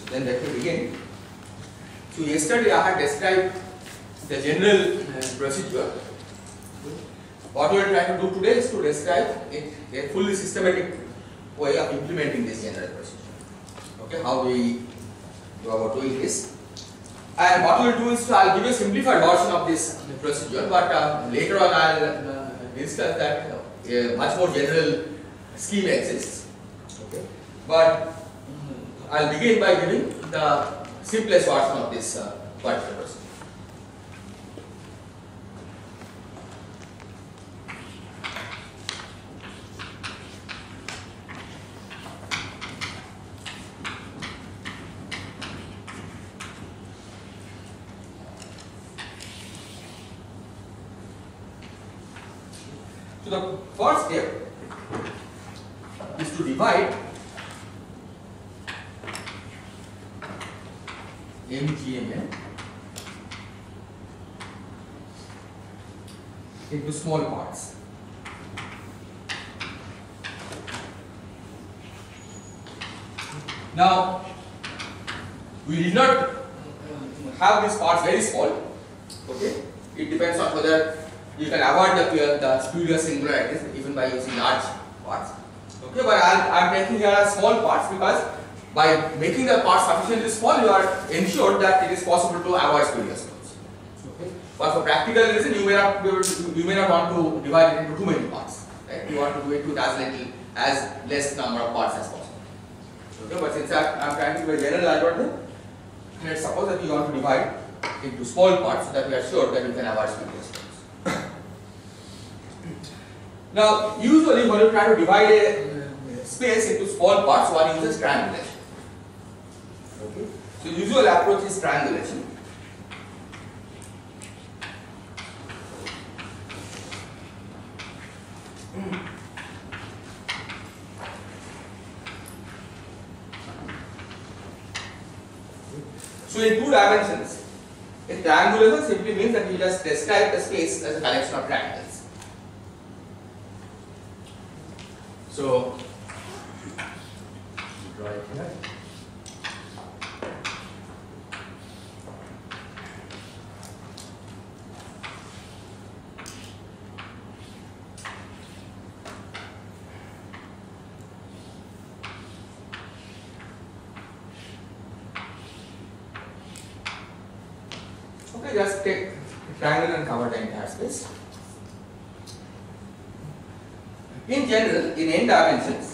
Then let me begin. So yesterday I had described the general procedure. What we are trying to do today is to describe a fully systematic way of implementing this general procedure. Okay, how do we go about doing this? And what we will do is I will give you a simplified version of this procedure, but later on I will discuss that much more general scheme exists. Okay, but I will begin by giving the simplest version of this particular procedure. So the first step is to divide MGMN into small parts. Now, we did not have these parts very small. Okay, it depends on whether you can avoid the spurious singularities even by using large parts. Okay, but I am taking here small parts because by making the parts sufficiently small, you are ensured that it is possible to avoid spurious flows. Okay, but for practical reason, you may not want to divide it into too many parts. Right? You want to do it with as less number of parts as possible. Okay, but since I am trying to do a general algorithm, let's suppose that you want to divide into small parts so that we are sure that you can avoid spurious flows. Now, usually when you try to divide a space into small parts, one uses triangulation. Okay. So, usual approach is triangulation. So, in 2 dimensions, a triangulation simply means that you just describe the space as a collection of triangles. So, draw it here. Okay, just take a triangle and cover the entire space. In general, in n dimensions,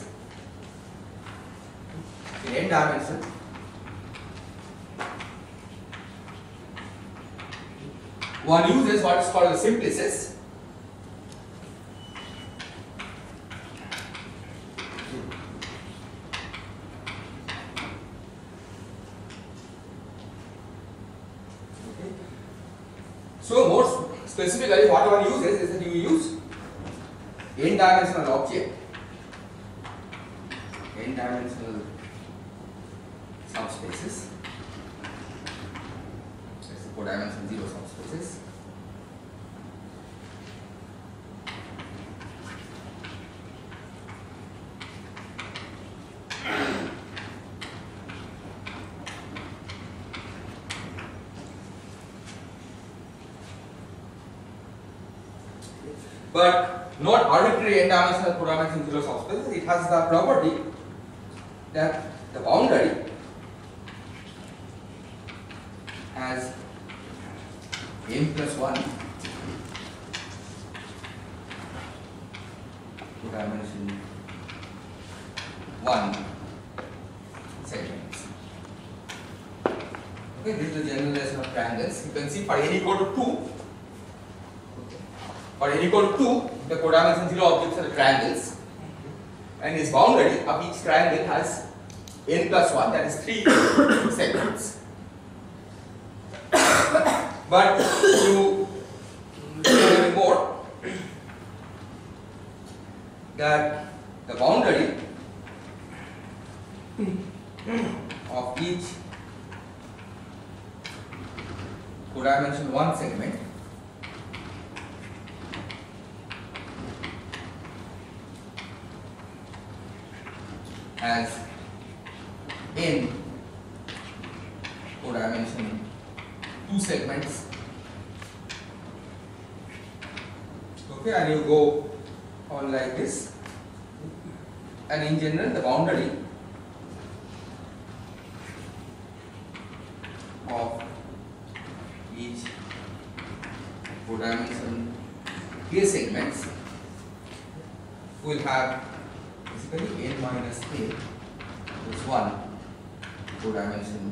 one uses what is called the simplices. Okay. So, more specifically, what one uses is that you use n-dimensional object, n-dimensional subspaces, let's say 4-dimensional 0 subspaces, but not arbitrary n-dimensional 4-dimensional 0 subspaces. It has the property that the boundary has n plus 1 2-dimension 1 segments. Okay, this is the generalization of triangles. You can see for n equal to 2. For n equal to 2, the codimension 0 objects are the triangles, and its boundary of each triangle has n plus 1, that is 3 segments. But you know more that the boundary of each codimension 1 segment has n dimension 2 segments. Okay, and you go on like this. And in general, the boundary of each 4 dimension k segments will have basically n minus k is 1 4 dimension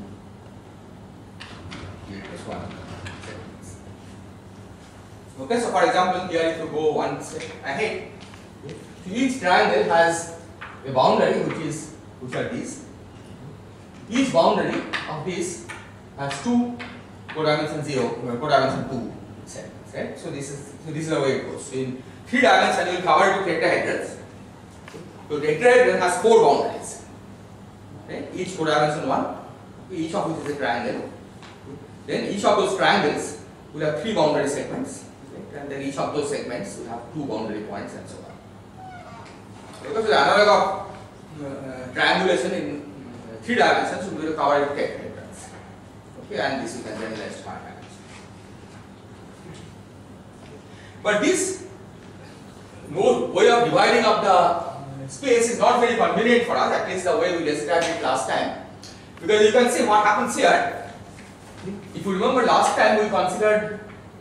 k plus 1 segments. Okay, so for example, here if you go one step ahead, each triangle has a boundary which are these. Each boundary of this has 2 4 dimension 0, 4 dimension 2 segments, right? So this is the way it goes. So in 3 dimensions you will cover it with tetrahedrons. So tetrahedron has 4 boundaries. Okay? Each 4 dimension 1, each of which is a triangle. Then each of those triangles will have 3 boundary segments, okay? And then each of those segments will have 2 boundary points and so on. Because the analog of triangulation in 3 dimensions will be covered with tetrahedrons. Okay, and this you can generalize to 5 dimensions. But this way of dividing up the space is not very convenient for us, at least the way we described it last time. Because you can see what happens here. If you remember last time we considered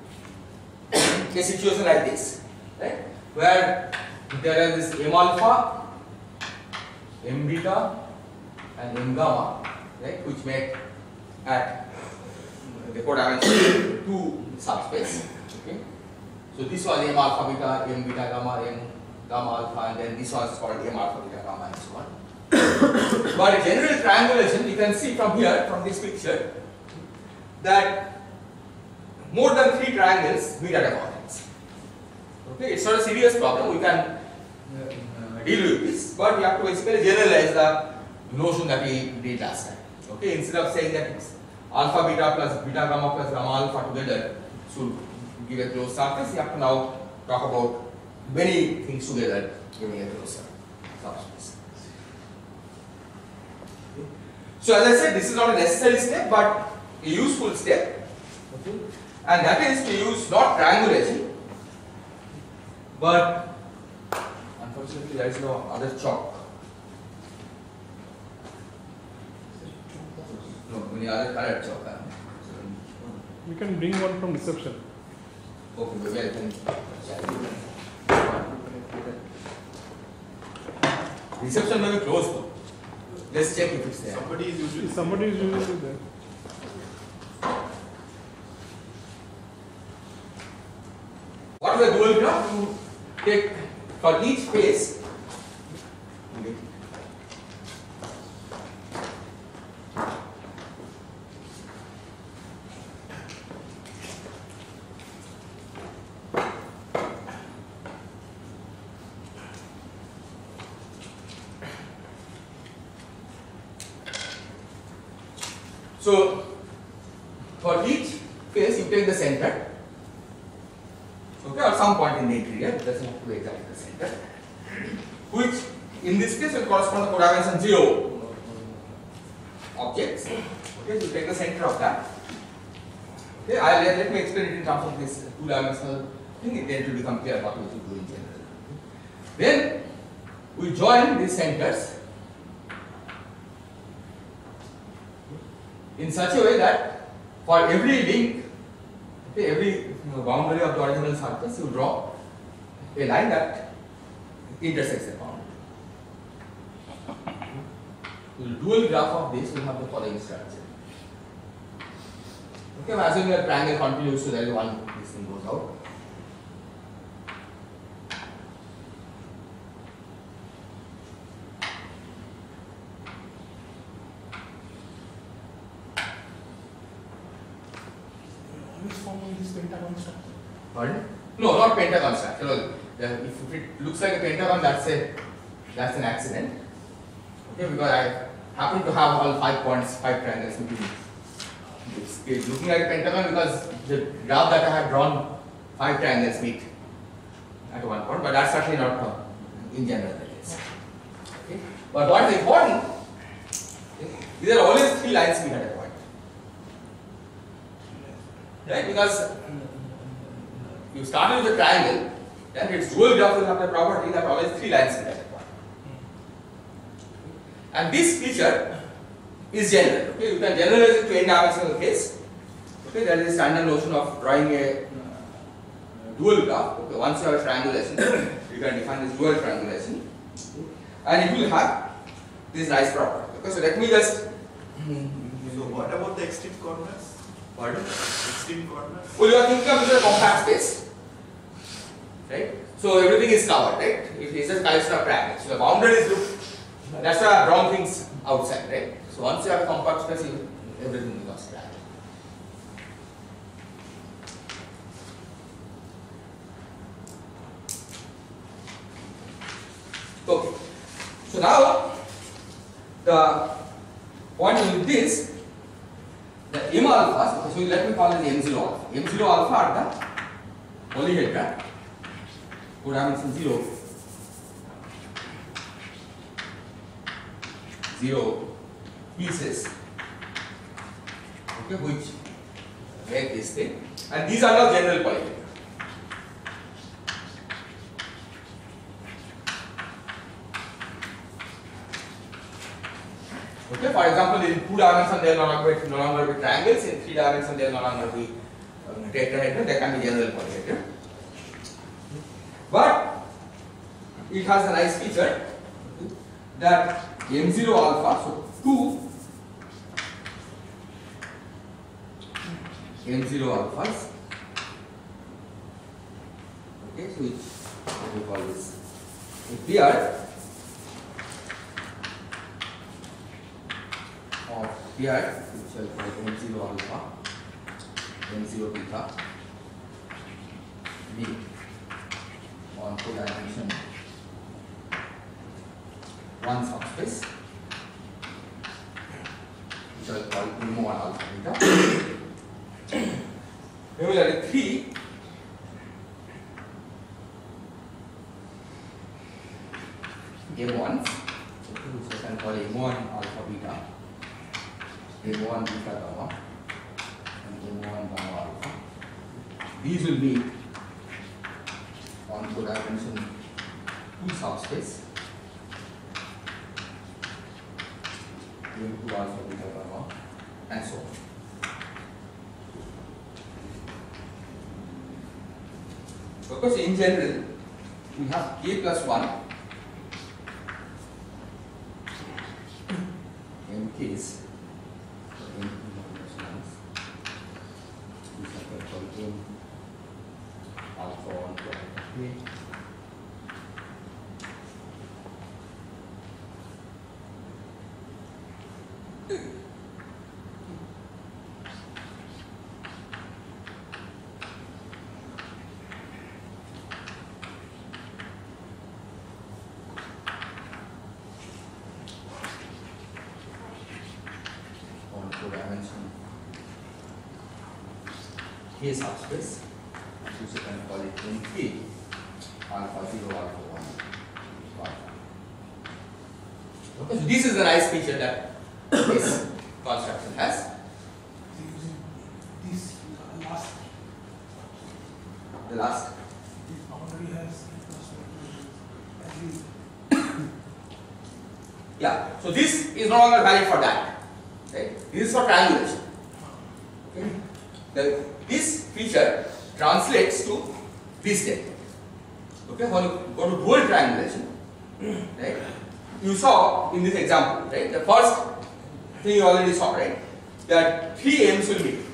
a situation like this, right? Where there is this m alpha, m beta and m gamma, right, which make at the 4 dimension 2 subspace. Okay. So this was m alpha beta, m beta gamma, m gamma alpha, and then this was called m alpha beta gamma and so on. But in general triangulation, you can see from here, from this picture, that more than 3 triangles meet at a coordinates. Okay, it's not a serious problem. We can deal with this, but we have to basically generalize the notion that we did last time. Okay, instead of saying that it's alpha beta plus beta gamma plus gamma alpha together should give a closed surface, you have to now talk about many things together giving a closed subspace. Okay. So as I said, this is not a necessary step, but a useful step. Okay. And that is to use not triangulation, but unfortunately there is no other chalk. No, any other colored chalk. We can bring one from reception. Okay, maybe I can. Reception may be closed though. Let's check if it's there. Somebody is usually there. What we are doing now, to take for each face, okay. So for each face you take the center. Okay, or some point in the interior, it doesn't have to be exactly the center, which in this case will correspond to 4 dimension 0 objects. Okay, so you take the center of that. Okay, let me explain it in terms of this 2 dimensional thing, then it will become clear what we should do in general. Then we join these centers in such a way that for every link, okay, every boundary of the original surface, you draw a line that intersects the boundary. The dual graph of this will have the following structure. Okay, assuming that triangle continues, so there is one, this thing goes out. Forming this pentagon structure. Pardon? No, not pentagon structure. If it looks like a pentagon, that's an accident. Okay, because I happen to have all 5 points, 5 triangles between. It's looking like a pentagon because the graph that I have drawn, 5 triangles meet at one point, but that's certainly not in general the case. Okay, but what is important? These are always 3 lines meet at a point. right? Because you started with a triangle, then its dual graph will have the property that always 3 lines in that point. And this feature is general. Okay, you can generalize it to n-dimensional case. Okay, that is the standard notion of drawing a dual graph. Okay, once you have a triangulation, you can define this dual triangulation, and it will have this nice property. Okay, so let me just. So what about the extreme corners? Pardon? Extreme corners? Well, you are thinking of this as a compact space, right? So everything is covered, right? It's just collection of triangles. So the boundary is looked. That's why I drawn things outside, right? So once you have a compact space, everything becomes triangle. Okay. So now the point with this, the m alphas. Okay, so let me call it m0 alpha. M0 alpha are the polyhedra, codimension 0 pieces, okay, which make this thing, and these are now general polyhedra. Okay, for example, in 2 dimensions they will no longer be triangles, in 3 dimensions they will no longer be tetrahedron, they can be general polyhedron. But it has a nice feature that m0 alpha, so 2 m0 alphas, okay, so which what we call this a pair of pair which shall call m0 alpha, m0 beta b on 2 dimension 1 subspace, which I will call m1 alpha beta. Similarly, 3 m1s, which I can call m1 alpha beta, m1 beta gamma, and m1 gamma alpha. These will meet on 2 dimension 2 subspace. m2 alpha beta gamma, and so on. Because in general we have k plus 1 m k's, m plus 1, this is called m alpha 1 to alpha k. Dimension K subspace, which you can call it Nk alpha 0 alpha 1 alpha. Okay, so this is the nice feature that this construction has. This last, The last, this boundary has at least. yeah. So this is no longer valid for that. Right? This is for triangulation. Okay. This feature translates to this statement. Okay, when you go to dual triangulation, right? You saw in this example, right? The first thing you already saw, right? That 3 m's will meet.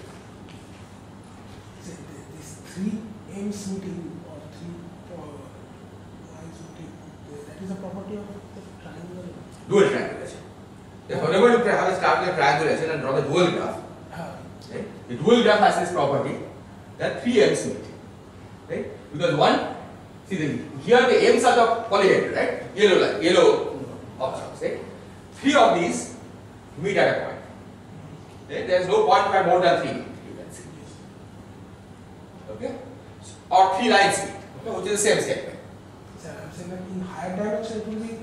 This 3 m's meeting or 3 lines meeting, that is a property of the triangle. Dual triangulation. If whenever you have a start a triangulation and draw the dual graph, right? The dual graph has this property that 3 m's meet, right? Because one, see here the m's are the polyhedra, right? Yellow objects, right? 3 of these meet at a point. Right? There is no point where more than 3 meet, you can see. Okay? Or 3 lines meet, okay? Which is the same statement. So I am saying that in higher dimension it will be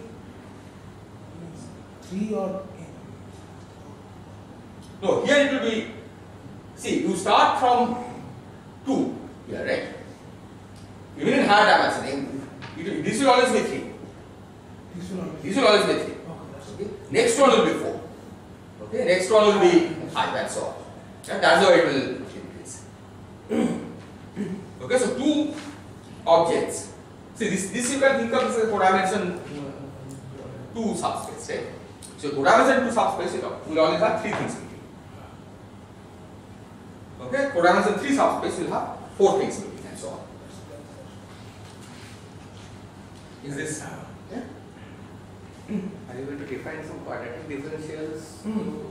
3 or No, here it will be, see, you start from here, right? Even in higher dimension, this will always be 3. This will always. This will always be 3. Okay, that's Okay. Next one will be 4. Okay. Next one will be 5 and so on. And that's how it will increase. Okay. So 2 objects. See this you can think of as a codimension 2 subspace, right? So codimension 2 subspace will always have 3 things meeting. Okay. Codimension 3 subspace will have 4 things meeting and so on. Is this? Yeah. Are you going to define some quadratic differentials?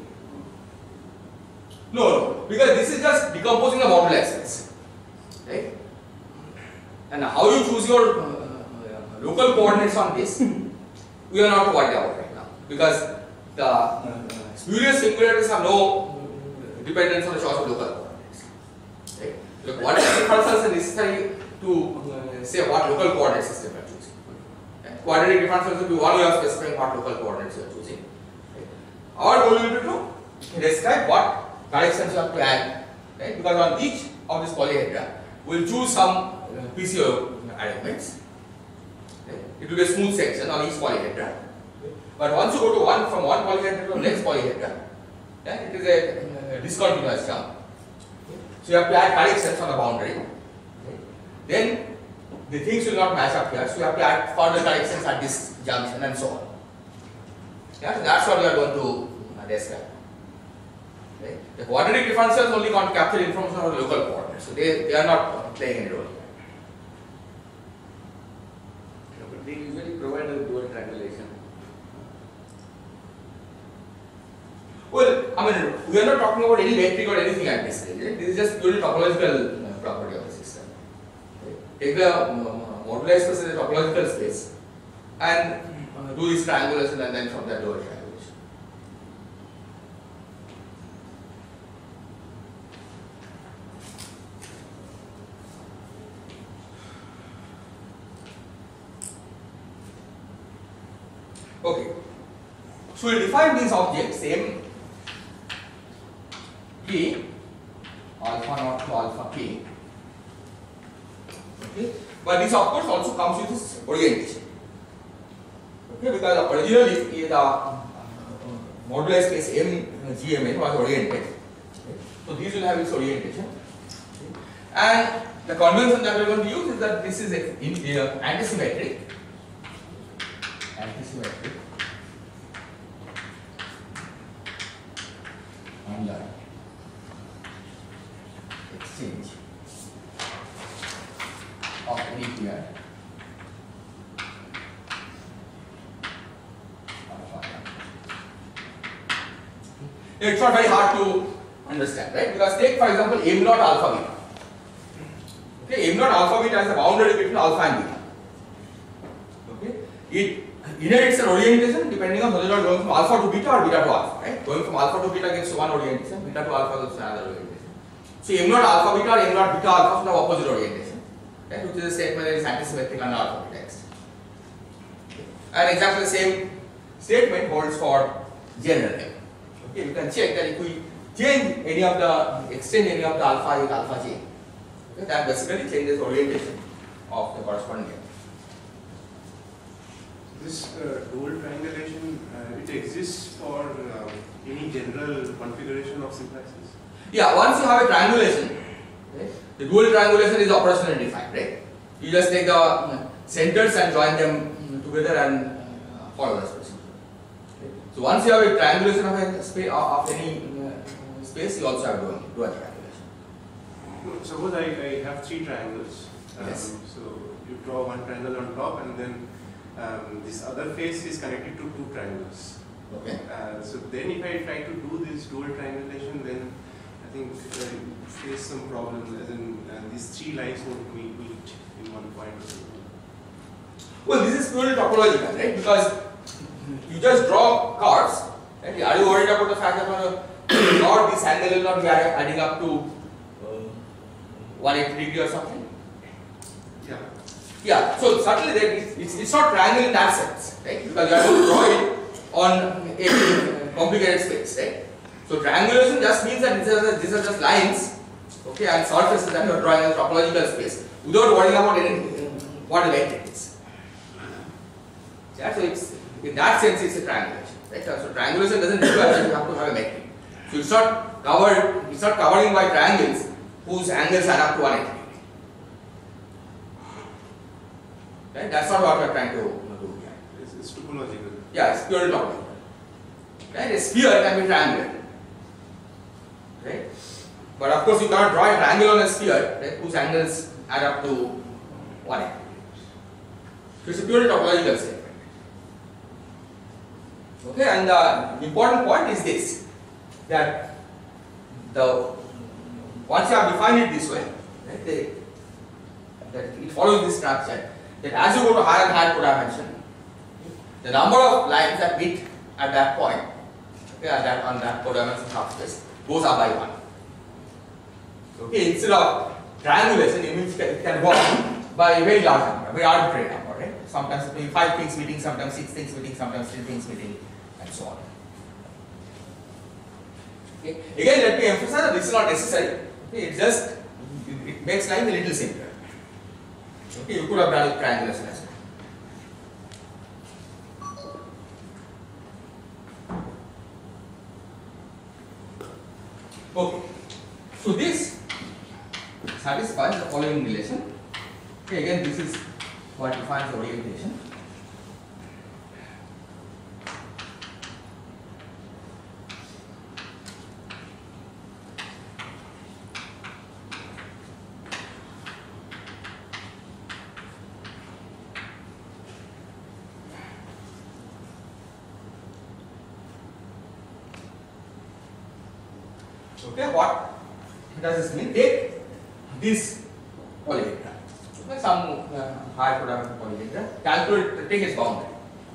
No, because this is just decomposing the moduli space, right? And how you choose your local coordinates on this, we are not worried about right now, because the spurious singularities have no dependence on the choice of local coordinates. Right? The quadratic differentials are necessary to say what local coordinate system you are choosing. Right? Quadratic differentials will be one way of specifying what local coordinates you are choosing. Right? Our goal will be to describe what corrections you have to add, right? Because on each of these polyhedra, we will choose some PCO arrangements. Right? It will be a smooth section on each polyhedra. But once you go to from one polyhedra to the next polyhedra, yeah, it is a discontinuous jump. So you have to add corrections on the boundary. Right? Then the things will not match up here, so you have to add further corrections at this junction and so on. Yeah, so that's what we are going to describe. Right? The quadratic differentials only want to capture information about local coordinates, so they are not playing any role. But they usually provide a dual triangulation. Well, I mean, we are not talking about any metric or anything at this stage. Right? This is just purely topological property of the system. Right? Take the moduli space as a topological space and do this triangulation and then from that dual triangulation. Okay, so we define these objects M K alpha naught to alpha K. Okay, but this of course also comes with this orientation. Okay, because originally the moduli space M GMN was oriented. Okay. So these will have its orientation. Okay. And the convention that we are going to use is that this is antisymmetric. Antisymmetric online exchange of any pair it's not very hard to understand, right? Because take for example M naught alpha beta. Okay, M naught alpha beta is the boundary between alpha and beta. Okay, it inherits an orientation depending on whether you are going from alpha to beta or beta to alpha, right? Going from alpha to beta gives one orientation, beta to alpha gives another orientation. So M naught alpha beta or M naught beta alpha have opposite orientation, right? Which is a statement that is antisymmetric under alpha beta X. And exactly the same statement holds for general M. Okay, you can check that if we change any of the extend any of the alpha with alpha j, okay, that basically changes orientation of the corresponding M. This dual triangulation, it exists for any general configuration of simplexes? Yeah, once you have a triangulation, right, the dual triangulation is operationally defined, right? You just take the centers and join them together and follow the space. Okay. So once you have a triangulation of a space of any space, you also have dual triangulation. Suppose I have 3 triangles. Yes. So you draw one triangle on top, and then this other face is connected to 2 triangles. Okay. So then if I try to do this dual triangulation, then I think I face some problems, as in these 3 lines won't meet in one point or something. Well, this is purely topological, right? Because you just draw curves. Right? Are you worried about the fact that when you draw this angle will not be adding up to 180 degree or something? Yeah. Yeah, so certainly it's not triangle in that sense, right? Because you are going to draw it on a complicated space, right? So triangulation just means that these are just lines okay, and surfaces that you are drawing as topological space without worrying about what the metric is. Yeah, so it's in that sense it's a triangulation, right? So triangulation doesn't require that you have to have a metric. So it's not covered. It's not covering by triangles whose angles add up to 180 degree. Right? That's not what we are trying to do here. It's topological. Yeah, it's purely topological. Right? A sphere can be triangular. Right? But of course you cannot draw a triangle on a sphere, right, whose angles add up to 180. So it's a purely topological statement. Okay, and the important point is this, that once you have defined it this way, right, that it follows this structure, that as you go to higher and higher codimension, the number of lines that meet at that point, okay, on that codimension subspace, goes up by 1. Okay, instead of triangulation, it can go up by a very large number, a very arbitrary number, right? Sometimes it may be 5 things meeting, sometimes 6 things meeting, sometimes 3 things meeting, and so on. Okay. Again, let me emphasize that this is not necessary. Okay, it makes life a little simpler. Okay, you could have done it triangulation as well. Okay, so this satisfies the following relation. Okay, again, this is what defines the orientation. Okay, what does this mean? Take this polyhedra, okay, some higher codimension polyhedra, calculate, take its boundary.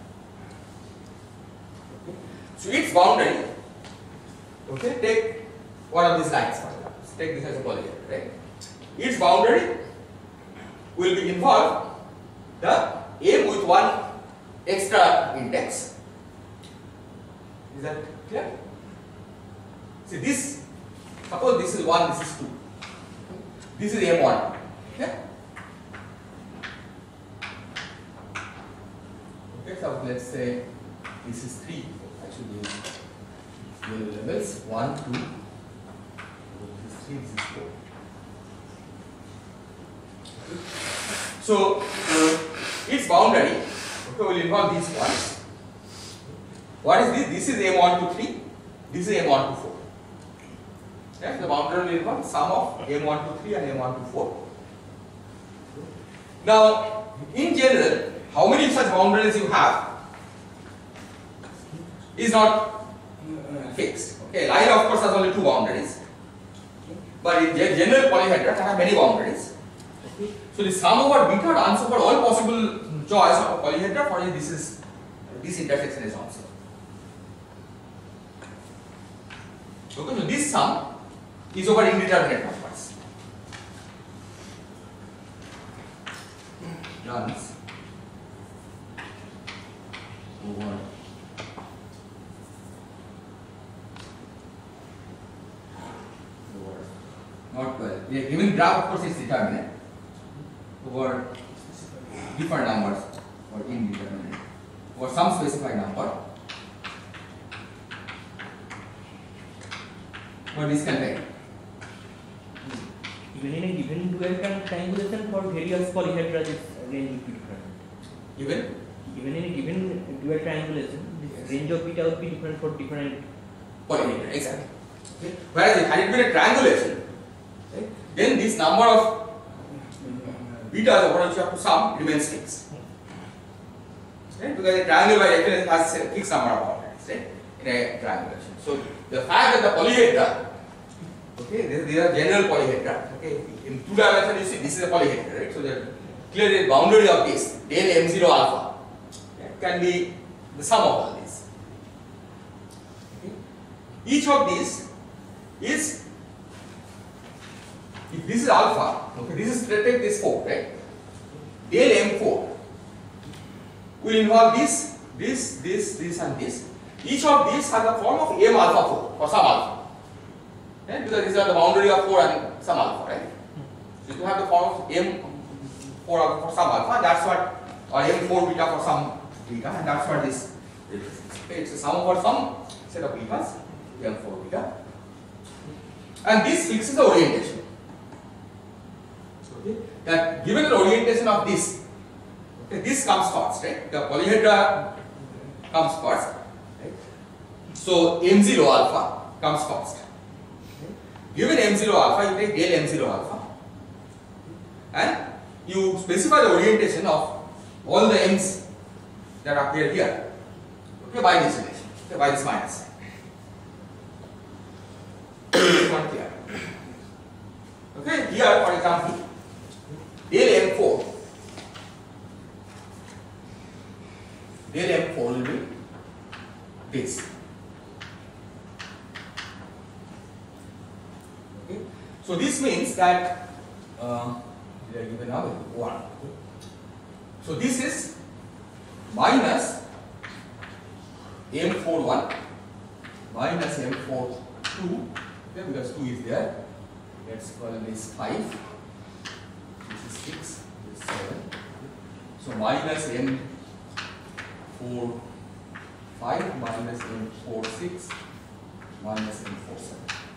Okay. So its boundary, okay, take one of these lines, for example. Take this as a polyhedra, right? Its boundary will be involved the M with one extra index. Is that clear? See this. Suppose this is 1, this is 2. This is M1. Okay? Okay, so let's say this is 3. Actually, use levels 1, 2. This is 3, this is 4. Okay. So, its boundary, okay, will involve these points. What is this? This is M1 to 3. This is M1 to 4. Yes, the boundary will involve sum of M1 to 3 and M1 to 4. Now, in general, how many such boundaries you have is not fixed. Okay, line of course has only 2 boundaries, but in general polyhedra can have many boundaries. Okay. So the sum over beta runs over all possible choice of a polyhedra. For you, this intersection is also. Okay, so this sum is over indeterminate numbers. Runs over not well. A given graph, of course, is determinate over different numbers or indeterminate over some specified number. But this can vary. Even in a given dual triangulation for various polyhedra, this range would be different. Even in a given dual triangulation, this range of beta would be different for different polyhedra. Exactly. Okay. Whereas had it been a triangulation, right, then this number of betas over which you have to sum remains fixed. Right? Because a triangle by definition has a fixed number of boundaries, right, in a triangulation. So the fact that the polyhedra, okay, these are general polyhedra. Okay, in 2 dimensions you see this is a polyhedra, right? So the clearly the boundary of this del M0 alpha, okay, can be the sum of all these. Okay. Each of these is, if this is alpha, okay, this is, take this 4, right? Del M4 will involve this and this. Each of these has a form of M alpha 4 for some alpha. Right? Because these are the boundary of 4 and some alpha, right? So you have the form of M for alpha for some alpha, that's what, or M4 beta for some beta, and that's what this represents. Okay, it's a sum for some set of betas, M4 beta, and this fixes the orientation. Okay, that given the orientation of this, okay, this comes first, right? The polyhedra comes first, right? So M0 alpha comes first. Okay. Given M0 alpha, you take del M0 alpha, and you specify the orientation of all the M's that appear here, okay, by this relation, okay, by this minus sign. This one here. Okay, here for example, del M4 will be this. Okay, so this means that we are given now 1. So this is minus M41 minus M42, okay, because 2 is there. Let's call this 5. This is 6. This is 7. So minus M45 minus M46 minus M47.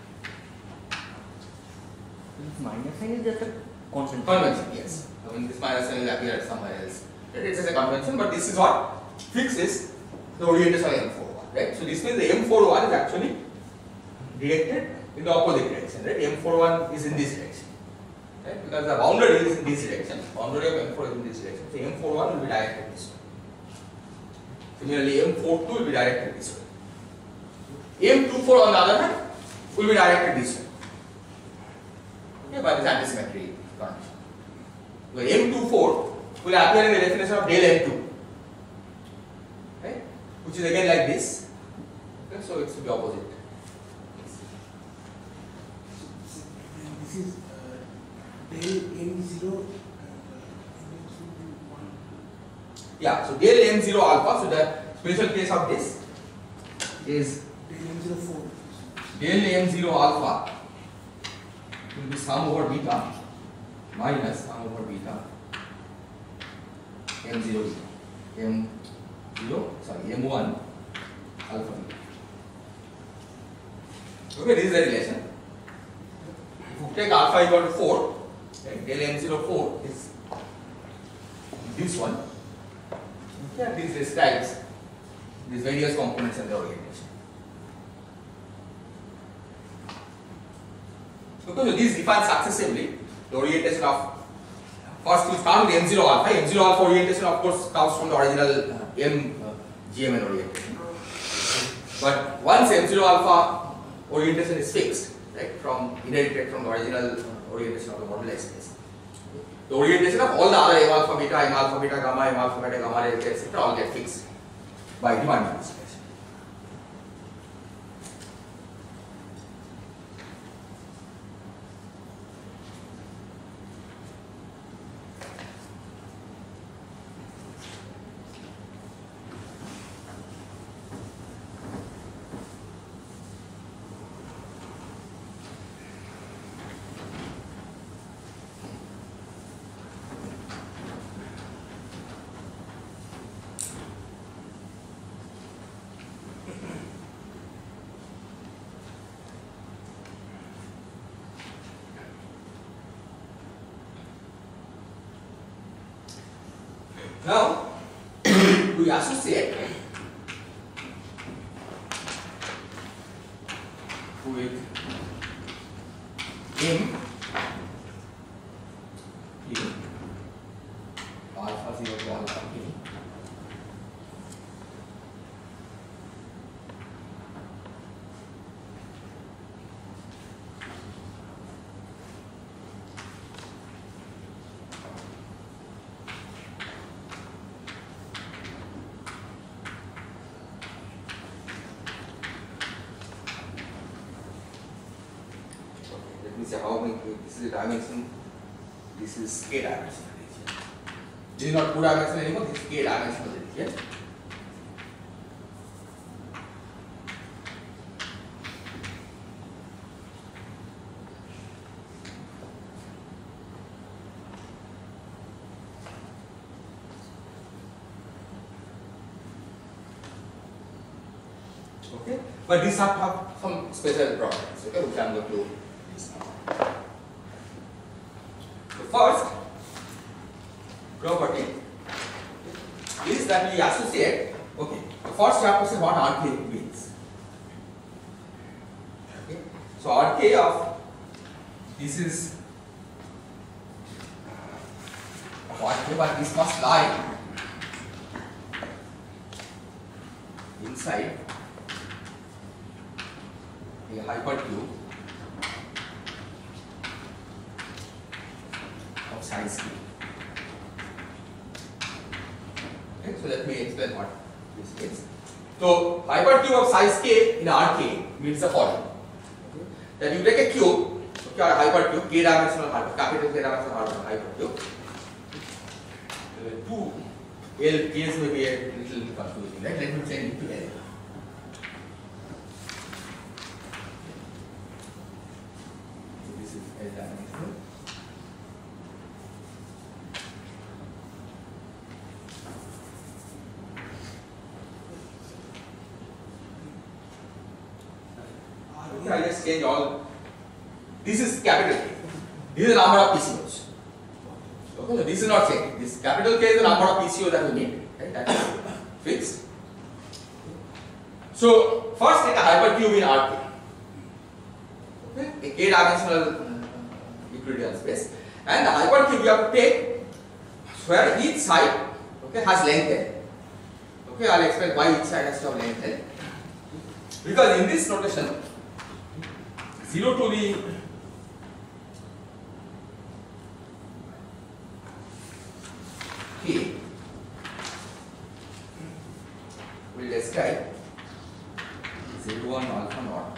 This minus sign is just a constant. Convention, yes. I mean, this minus sign will appear somewhere else. It is a convention, but this is what fixes the orientation of M41, right? So this means the M41 is actually directed in the opposite direction, right? M41 is in this direction, right? Because the boundary is in this direction. Boundary of M4 is in this direction. So M41 will be directed this way. Similarly, M42 will be directed this way. M24 on the other hand will be directed this way. Okay, by this antisymmetry condition. So M24 will appear in the definition of del M2, right? Which is again like this. Okay, so it should be opposite. This is del M0 and index will be 1. Yeah, so del M0 alpha, so the special case of this is Del M04. del M0 alpha will be sum over beta minus sum over beta M0 beta. M1 alpha beta. Okay, this is the relation. If you take alpha equal to 4, right, del M04 is this one. Okay, this describes these various components and the orientation. Okay, so these define successively the orientation of, first we start with M0 alpha. M0 alpha orientation of course comes from the original GMN orientation. But once M0 alpha orientation is fixed, right, from inherited from the original orientation of the moduli space, the orientation of all the other M alpha beta, M alpha beta gamma, M alpha beta gamma, etc. all get fixed by Riemann transformation. Now, we associate with M alpha 0 to alpha K. Let me say how many, this is a dimension, this is k dimensional region. This is not 2 dimensional anymore, this is k dimensional region. Okay, but these have to have some special properties. Okay, which I am going to this now. The first property is that we associate. Okay, first you have to say what RK means. Okay, so RK of this is RK, but this must lie inside a hypercube of size k. Okay, so let me explain what this is. So hypercube of size k in Rk means the following. Okay, that you take a cube, okay, or a hypercube, k dimensional hypercube, capital K dimensional hypercube. Two L case may be a little confusing, right? Let me change it to L. So this is L dimensional. Okay, I just change all. This is capital K. This is the number of PCOs. Okay, so this is not changing. This capital K is the number of PCOs that we need. Right? That is fixed. So first take a hypercube in Rk. Okay, a k dimensional Euclidean space, and the hypercube you have to take where each side, okay, has length n. Okay, I'll explain why each side has to have length n. Because in this notation, 0 to the k will describe Z1 alpha naught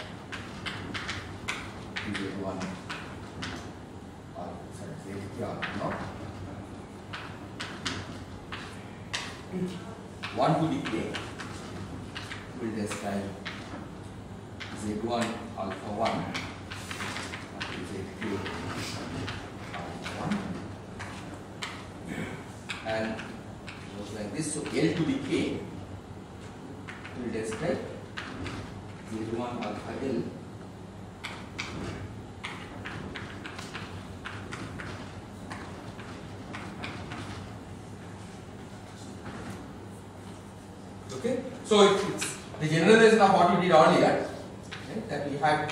Z1 alpha, sorry, Z3 alpha naught 1 to the k will describe Z1 alpha 1 Z2 alpha 1 and goes like this. So L to the k will describe Z1 alpha L okay. So it's the generalization of what we did earlier, right, that we had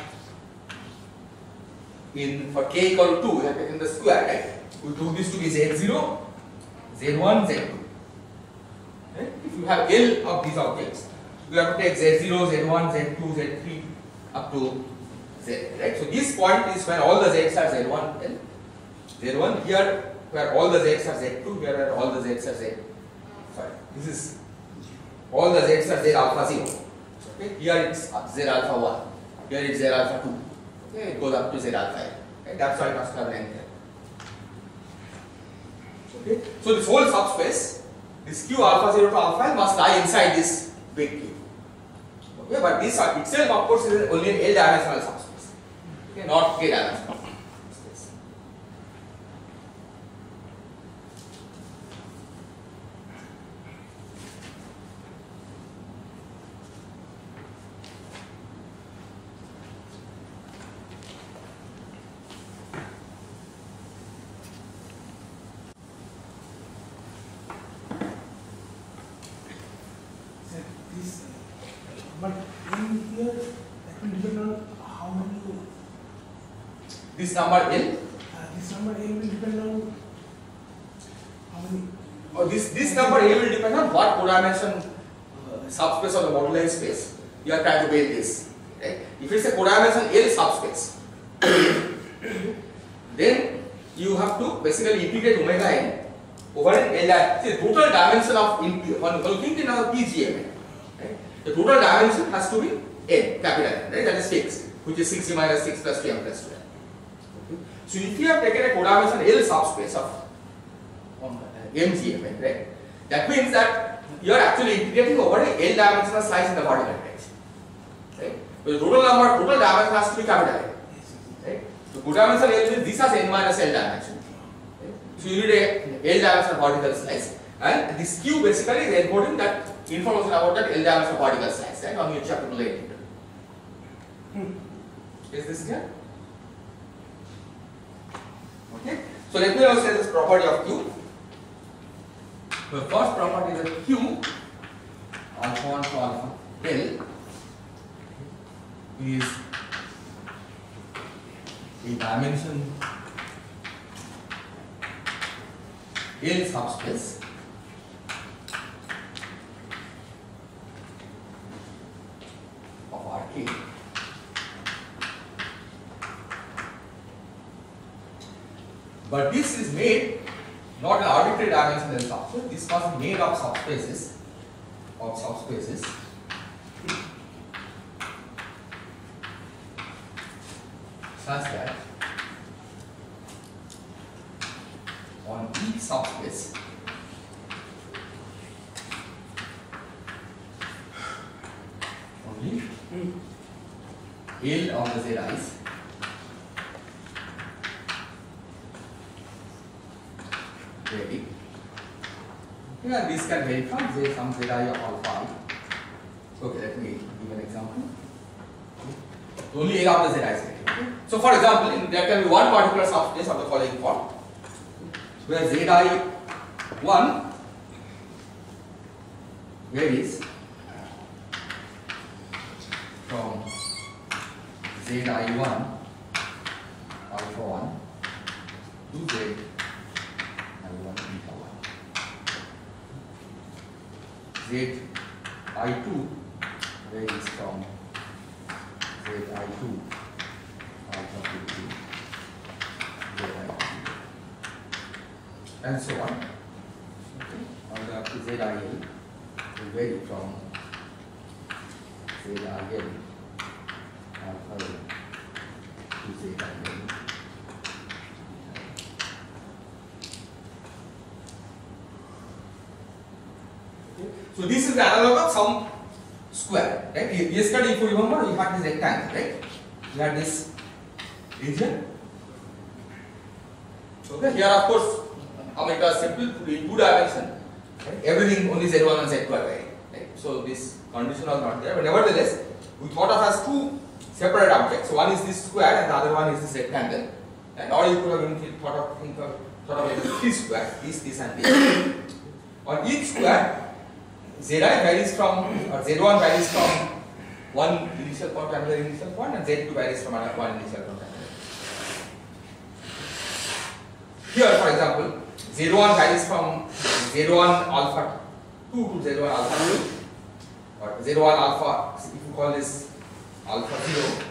in for k equal to 2 we have taken the square, right? We took this to be Z0, Z1, Z2. Right? If you have L of these objects, you have to take Z0, Z1, Z2, Z3 up to Z. Right? So this point is where all the Z's are Z1, L, Z1. Here where all the Z's are Z2. Here where all the Z's are Z. Sorry, this is all the Z's are Z alpha 0. Okay? Here it's Z alpha 1. Here it's Z alpha 2. Okay? It goes up to Z alpha L. Okay? That's why it must have length L. Okay. So this whole subspace, this Q alpha 0 to alpha L must lie inside this big Q. Okay, but this itself of course is only an L dimensional subspace. Okay, not K dimensional space. This, but in here, that will depend on how many. This number L, This number A will depend on how many. or this number A will depend on what codimension subspace of the moduli space you are trying to build this. Right? If it's a codimension L subspace, then you have to basically integrate omega n over an L. The total dimension of when you think in our PGM, right? The total dimension has to be n, capital N, right? That is fixed, which is 6 minus 6 plus 2m plus 2m. Okay? So if you have taken a codimension L subspace of MGM, right? That means that you are actually integrating over a L dimensional slice in the vertical direction. Right? So the total dimension has to be capital N. Right? So codimension L means this has n minus L dimension. Right? So you need a L dimensional vertical slice, and this Q basically is encoding that information about that L dimensional particle size, right, on which you have to relate it. Is this clear? Okay. So let me now say this property of Q. The first property is that Q alpha 1 to alpha L is a dimension L subspace of Rk. But this is made not an arbitrary dimension L subspace. This must be made of subspaces such that on each subspace only L of the Zi's vary. Yeah, this can vary from some Zi of alpha I. Okay, let me give an example. Only L of the Zi's vary. Okay? So, for example, there can be one particular subspace of the following form, where Zi1 varies from Zi1 alpha 1 to Zi1 beta 1. Zi2 varies from Zi2 alpha 2 to Zi2 and so on. Okay. All the up to Zil will vary from Zil alpha to Zil. So this is the analog of some square, right? Yesterday, if you remember, we had this rectangle, right? We had this region. Okay, here of course, it was simple in 2 dimensions. Right? Everything only Z1 and Z2 are varying. Right? So this condition was not there, but nevertheless, we thought of as 2 separate objects. So one is this square and the other one is this rectangle. And or you could have think of it as 3 squares, this and this. On each square, Zi varies from, or Z1 varies from one initial point to another initial point, and Z2 varies from another one initial point to another. Here, for example, Z1 varies from Z1 alpha 2 to Z1 alpha 2, or Z1 alpha, if you call this alpha 0,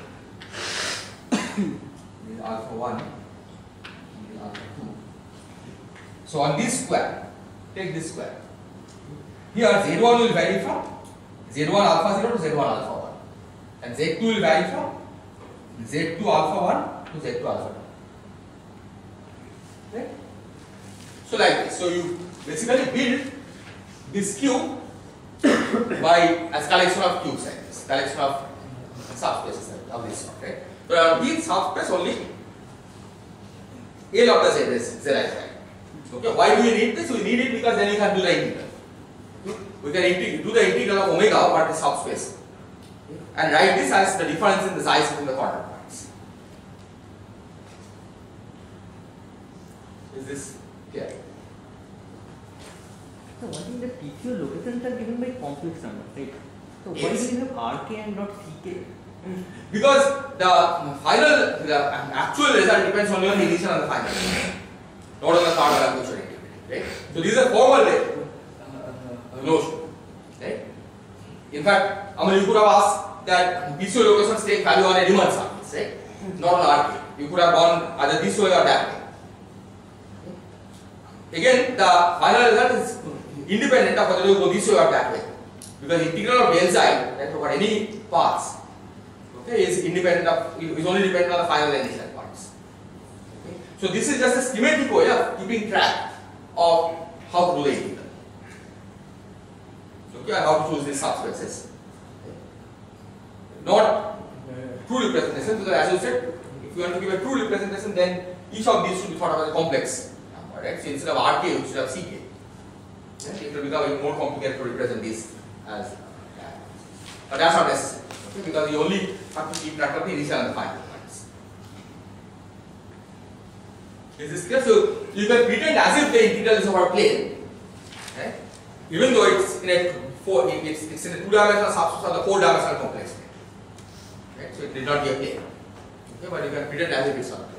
this is alpha 1, this is alpha 2. So on this square, take this square. Here Z1 will vary from Z1 alpha 0 to Z1 alpha 1, and Z2 will vary from Z2 alpha 1 to Z2 alpha 2. Right? So like this. So you basically build this cube by as collection of cubes, like this, collection of subspaces of this sort, right? So on each subspace only L of the Z is value. Okay, why do we need this? We need it because then you can do the integral. We can do the integral of omega over the subspace and write this as the difference in the size between the quadrant points. Is this clear? So one thing, the TCO locations are given by complex numbers, right? So why do you have RK and not CK? Because the actual result depends only on the initial and the final, not on the cardinal and mutual integrity, right? So this is a formal notion, right? In fact, you could have asked that TCO locations take value on a Riemann surface, right? Not on RK. You could have gone either this way or that way. Again, the final result is independent of whether you go this way or that way, because integral of del xi, right, over any paths, okay, is independent of, is only dependent on the final and initial parts. Okay. So this is just a schematic way of keeping track of how to do the integral. Okay, and how to choose these subspaces. Okay. Not true representation, because as you said, if you want to give a true representation, then each of these should be thought of as a complex number, right? So instead of RK, you should have CK. Yeah? It will become more complicated to represent this as but that's not necessary. Okay? Because you only have to keep track of the initial and the final points. Is this clear? So you can pretend as if the integral is over plane, right? Even though it's in a it's in a two-dimensional subspace of the four-dimensional complex plane. Right? So it need not be a plane. Okay, but you can pretend as if it's on a plane.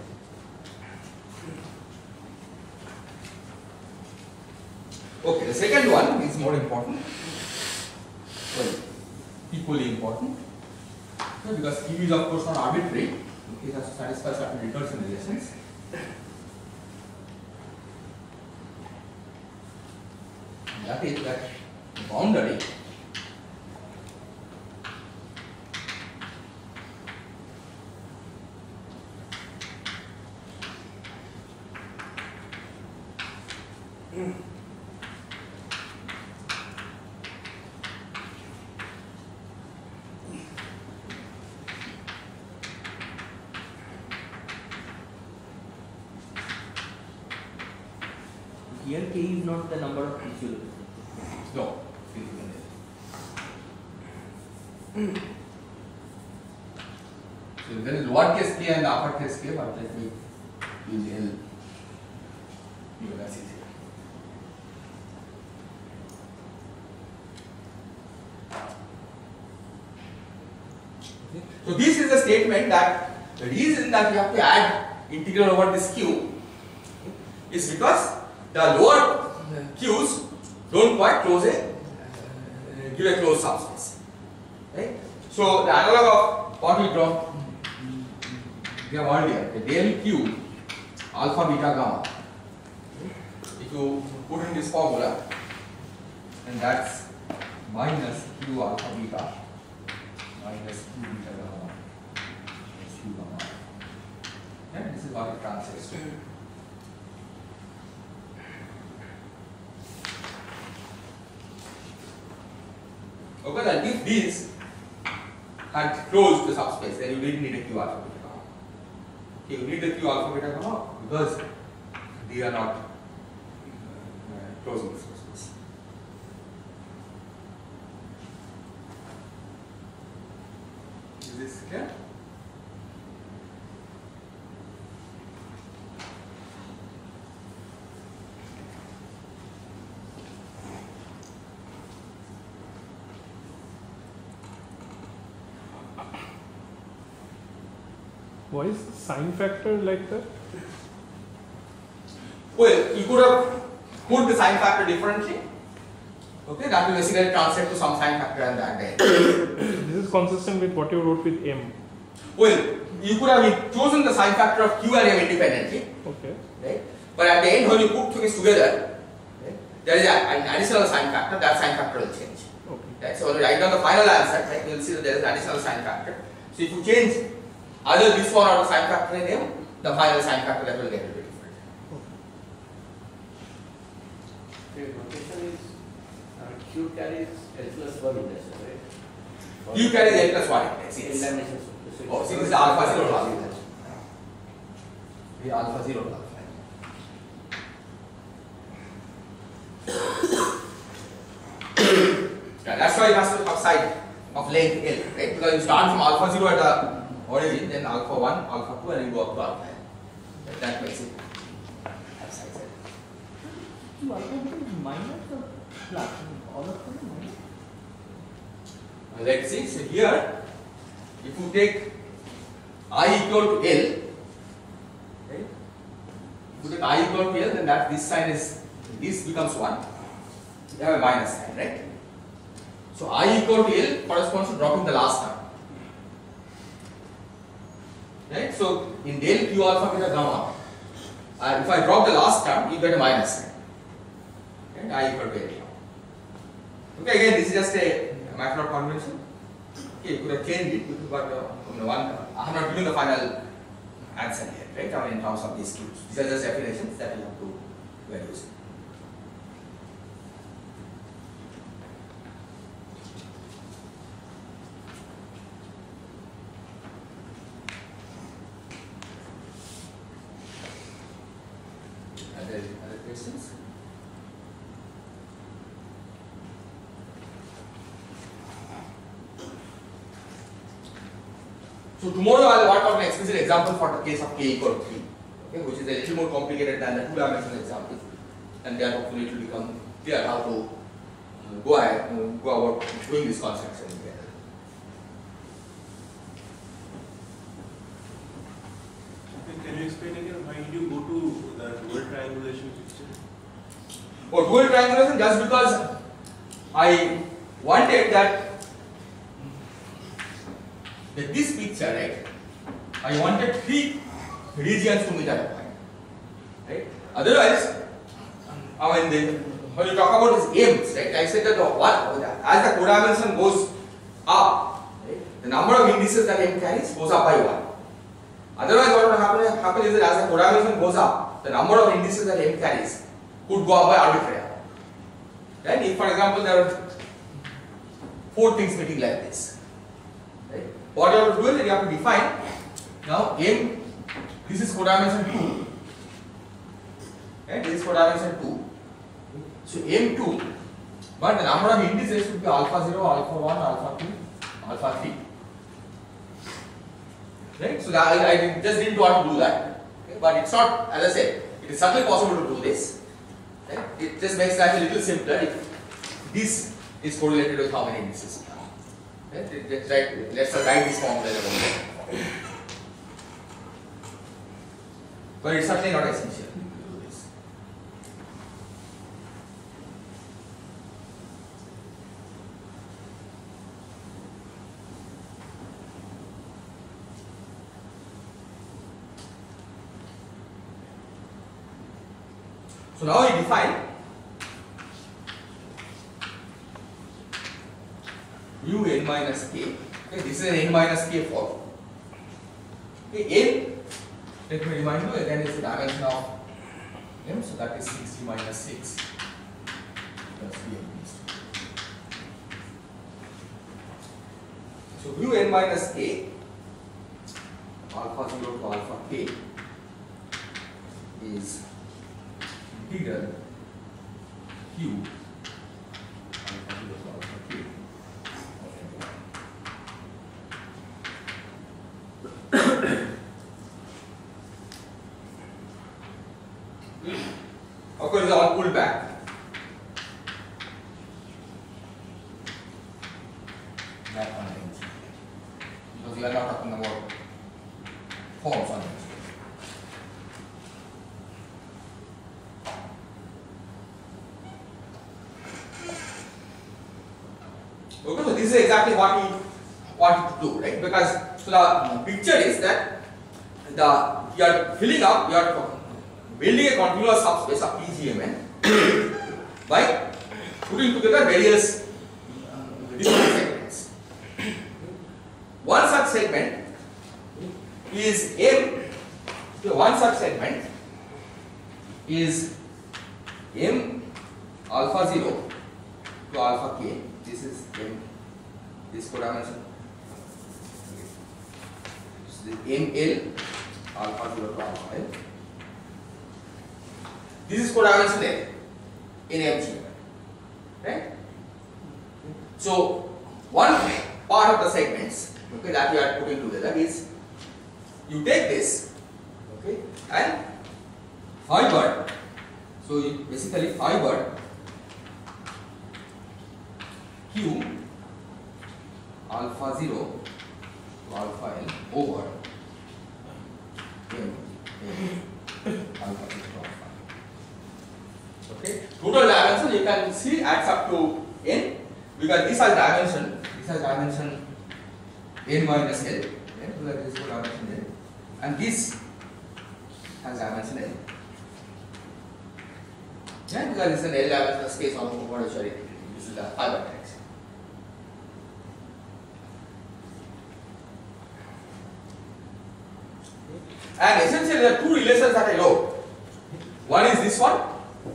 Okay, the second one is more important. Well, equally important. Okay, because Q is of course not arbitrary. It has to satisfy certain recursion relations. That is that boundary Here k is not the number of issues. no. So there is lowercase k and uppercase k, but let me use L. That's easier. So this is a statement that the reason that you have to add integral over this q is because the lower q's don't quite close give a closed subspace. Right? So the analog of what we draw we have earlier, the del q alpha beta gamma. If you put in this formula, and that's minus q alpha beta minus q beta gamma minus q gamma. And this is what it translates to. Okay, then if these had closed the subspace, then you didn't need a q alpha beta gamma. Okay, you need the q alpha beta gamma because they are not closing the subspace. Is this clear? Why is the sign factor like that? Well, you could have put the sign factor differently. Okay, that will basically translate to some sign factor and that end. This is consistent with what you wrote with M. Well, you could have chosen the sign factor of q and m independently, Okay. right? But at the end, when you put things together, right, there is an additional sign factor. That sign factor will change. Okay. Right? So when you write down the final answer, right, you will see that there is an additional sign factor. So if you change either this one or the sign factor in m, the final sign factor that will get will be different. The notation is Q carries L plus 1 index, right? Q carries L plus 1 index, yes. N dimensions. Oh, see, this is alpha 0 plus index. The alpha 0 plus. Yeah, that's why it has to upside of length L, right? Because you start from alpha 0 at the origin, then alpha 1, alpha 2, and you go up to alpha n. Right? That makes it upside L. Q alpha is minus or plus? All of them are minus? Let's see. So here, if you take I equal to L, right? If you take I equal to L, then that this sign is this becomes 1. You have a minus sign, right? So I equal to L corresponds to dropping the last term. Right? So in del q alpha beta gamma, if I drop the last term, you get a minus sign. Right? I equal to L. Okay, again, this is just a matter of convention. Okay, you could have changed it, but I have not given the final answer yet, right? I mean, in terms of these cubes. These are just definitions that you have to use. Other questions? So tomorrow I will work out an explicit example for the case of k equal to 3, okay, which is a little more complicated than the two-dimensional example, and then hopefully it will become clear how to go about doing this construction together. Can you explain again why did you go to the dual triangulation picture? Or dual triangulation just because I wanted that this picture, right? I wanted 3 regions to meet at a point, right? Otherwise, when you talk about these aims, right? I said that as the codimension goes up, right, the number of indices that M carries goes up by 1. Otherwise, what will happen is that as the codimension goes up, the number of indices that M carries could go up by arbitrary. Right? If, for example, there are 4 things meeting like this, right? What you have to do is you have to define now M. This is codimension 2, right? This is codimension 2. So M2, but the number of indices should be alpha 0, alpha 1, alpha 2, alpha 3. Right? So I just didn't want to do that, okay? But it's not, as I said, it is certainly possible to do this. Right? It just makes life a little simpler if this is correlated with how many indices. Right? Let's write this formula. But it's certainly not essential to do this. So now we define mu n minus k. Okay, this is an n minus k form. Okay, n, let me remind you, again is the dimension of m, so that is 60 minus 6 plus bm. So mu n minus k, alpha 0 to alpha k, is integral q alpha 0 to alpha k. Of course, it's all pulled back. That one thing. Because we are not talking about forms on it. Okay, so this is exactly what we wanted to do, right? Because so the picture is that you are filling up, you are building a continuous subspace of PGMN by putting together various different segments. One such segment is M. One such segment is M alpha 0 to alpha k. This is M. This codimension. So ML alpha 0 to alpha L. This is codimension L in MG, right? So one part of the segments, okay, that we are putting together is you take this, okay, and fiber. So you basically fiber Q alpha 0 to alpha L over M alpha 0 to alpha. Okay, total dimension you can see adds up to n, because this has dimension n minus l, okay, because this is dimension n, and this has dimension n. Yeah, because this is an L dimensional space on what is sorry, this is the fiber direction. And essentially there are two relations that I know. One is this one.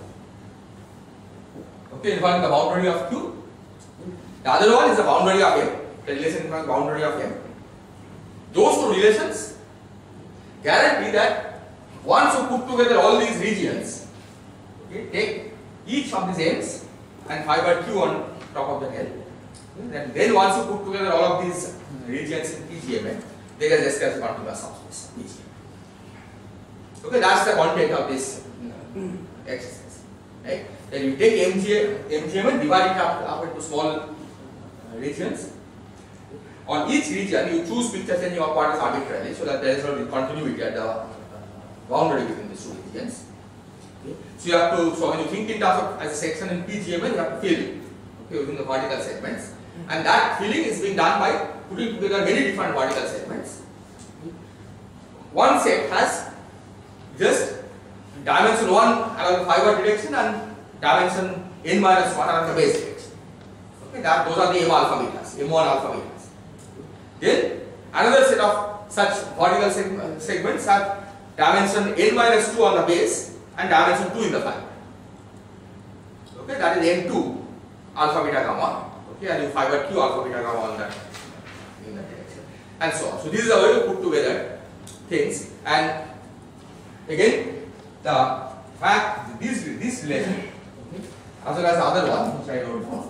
Okay, defining the boundary of Q. The other one is the boundary of M. The relation defining the boundary of M. Those two relations guarantee that once you put together all these regions, okay, take each of these ends and fiber Q on top of the L. And then once you put together all of these regions in PGMN, they just describe the continuous subspace PGM. Okay, that's the content of this exercise. Right? Then you take MGM and divide it up into small regions. On each region, you choose picture changing operators arbitrarily so that there is no continuity at the boundary between these two regions. Okay. So you have to, so when you think in terms of as a section in PGML, you have to fill within the vertical segments, and that filling is being done by putting together many different vertical segments. One set has just dimension 1 along the fiber direction and dimension n minus 1 along the base direction. Okay, those are the M alpha betas, M1 alpha betas. Then another set of such vertical segments have dimension n minus 2 on the base and dimension 2 in the fiber. Okay, that is n2 alpha beta gamma. Okay, and you fiber q alpha beta gamma on that in that direction, and so on. So this is a way to put together things, and again the fact this relation, okay, as well as the other one which I don't know,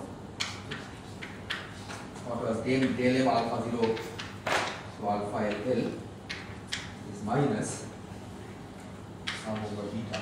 what was del m alpha 0 to alpha L is minus sum over beta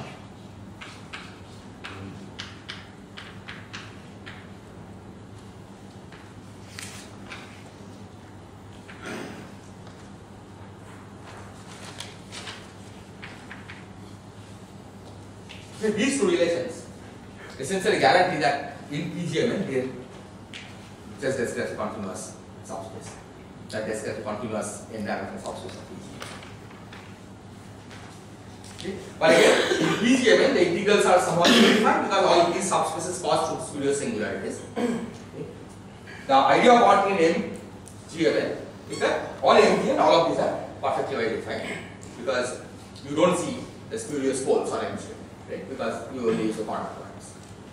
these two relations essentially guarantee that in PGML they just describes a continuous subspace. That describes a continuous n-dimensional subspace of PGML. Okay. But again, in PGML the integrals are somewhat different because all of these subspaces pass through spurious singularities. Okay. The idea of working in GML is that all MG and all of these are perfectly well defined because you don't see the spurious poles on MG. Right, because you only use the quantum points.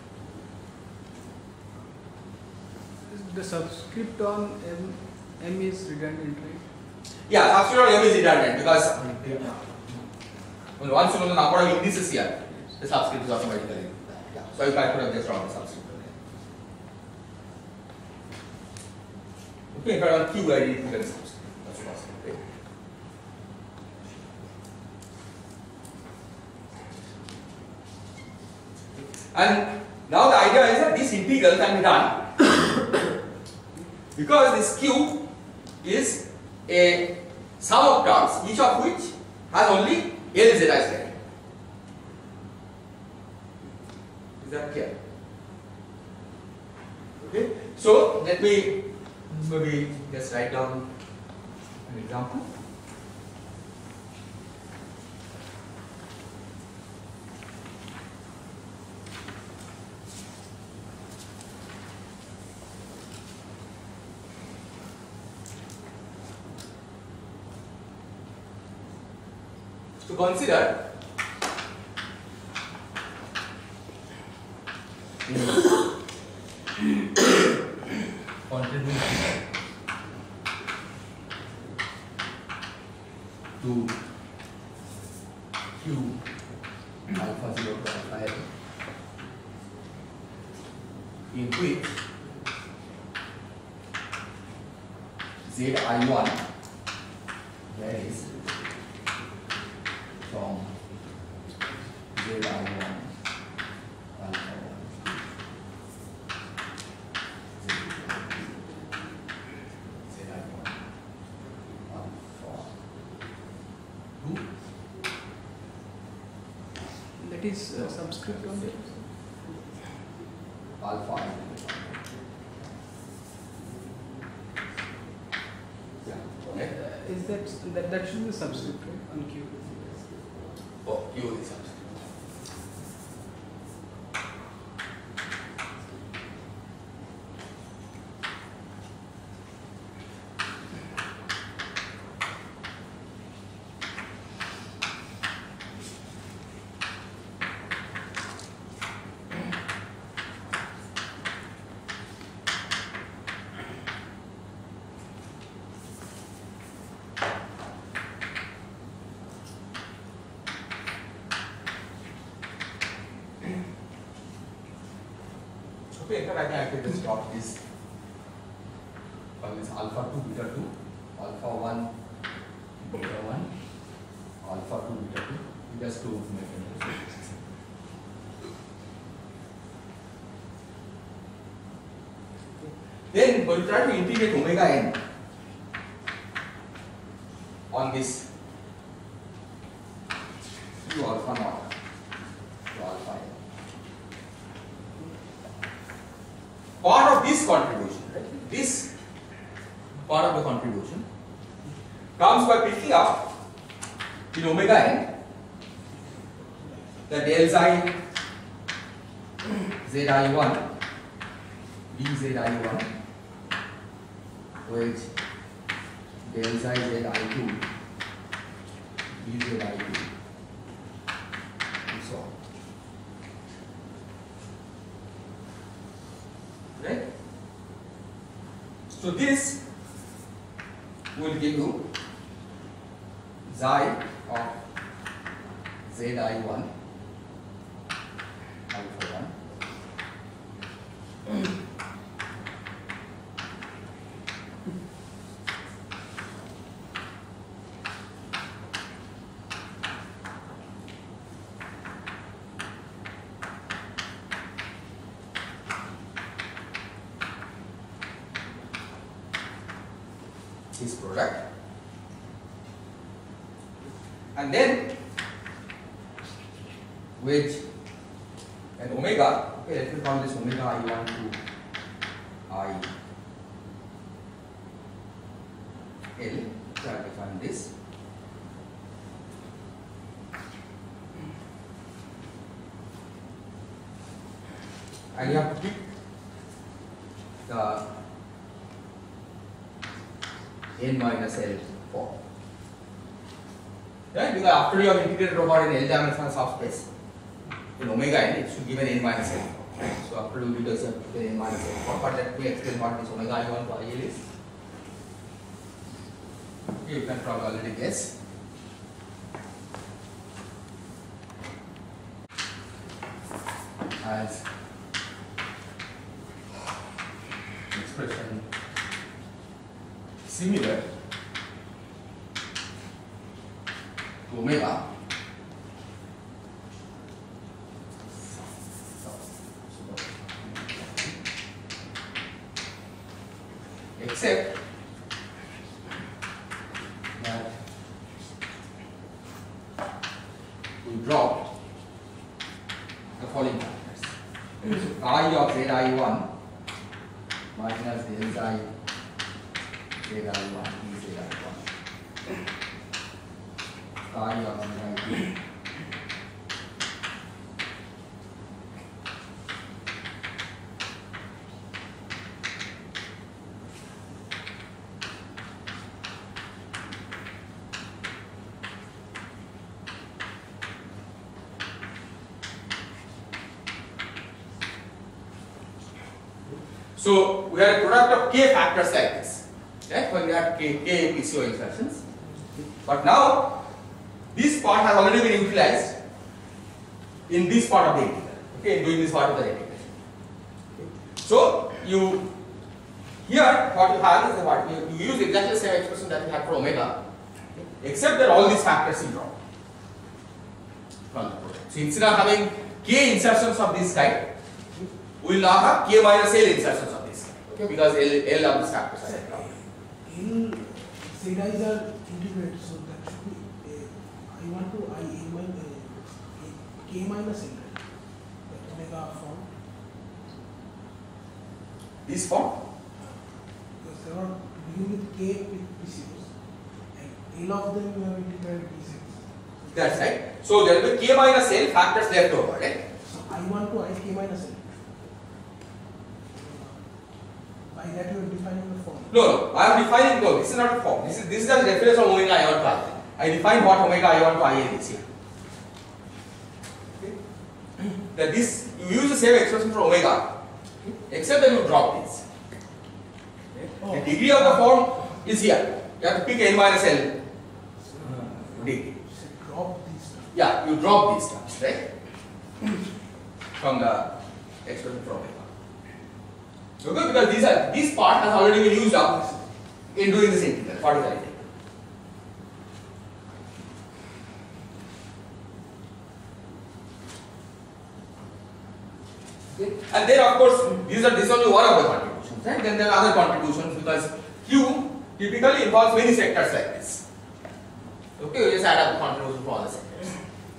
The subscript on M is redundant, right? Yeah, subscript on M is redundant because once you know the number of indices here, the subscript is automatically. Yeah. So you can put up just wrong the subscript. Okay, if I want Q, I need to get the subscript. That's possible. Right? And now the idea is that this integral can be done because this Q is a sum of terms, each of which has only LZ isolated. Is that clear? Okay. So let me maybe just write down an example. To consider contribution to Q alpha 0 to alpha L in which Zi1 varies from Zi1 alpha 1 Zi1 alpha 2. That is subscript on it. Alpha I. Yeah. Okay. Is that should be the subscript, right? On Q. Oh, Q is subscript. Okay, in fact, I think I can just drop this alpha 2, beta 2, alpha 1, beta 1, alpha 2, beta 2, just to make it. Then when you try to integrate omega n on this to alpha naught to alpha n. Part of this contribution, right? This part of the contribution comes by picking up in omega n the del xi zi1 dzi1 which del xi zi2 dzi2 and so on. Right? So this will give you xi of zi1 alpha 1 this product, and then with an omega, okay, let me call this omega I1 to I L, so I define this. And you have to pick the n minus L form. Right? Because after you have integrated over an L dimensional subspace in omega n, it should give an n minus L form. So after you do this, n minus L form. But let me explain what this omega I1 to IL is. Okay, you can probably already guess. As expression similar to omega except that we drop the following factors. I of zi1 minus del xi zi1 is zi1 chi of zi2 So we had a product of k factors like this, right? When we had k PCO insertions. But now this part has already been utilized in this part of the integral. Okay, in doing this part of the integration. Okay. So you here what you have is what you use exactly the same expression that you had for omega, okay, except that all these factors you drop from the product. So instead of having k insertions of this kind, we will now have k minus L insertions of this kind, okay, because L of these factors are dropped. L Z i's are integrated, so that should be I want to I a minus k minus L, the omega form. This form? Because they are begin with k with PCOs, and L of them you have integrated D6. That's right. So there will be k minus L factors left over, right? So I want to I k minus L. By that you are defining the form. No, I am defining, no, this is not a form. This is the reference of omega I1 to IL. I define what omega I1 to IL is here. Okay. That this, you use the same expression for omega, except that you drop this. Okay. The degree of the form is here. You have to pick n minus L degree. So drop these terms. Yeah, you drop these terms, right? From the expression for omega. Okay, because this part has already been used up in doing this integral, 45 integral. And then of course, this is only one of the contributions, right? Then there are other contributions because Q typically involves many sectors like this. Okay, we just add up the contribution for all the sectors.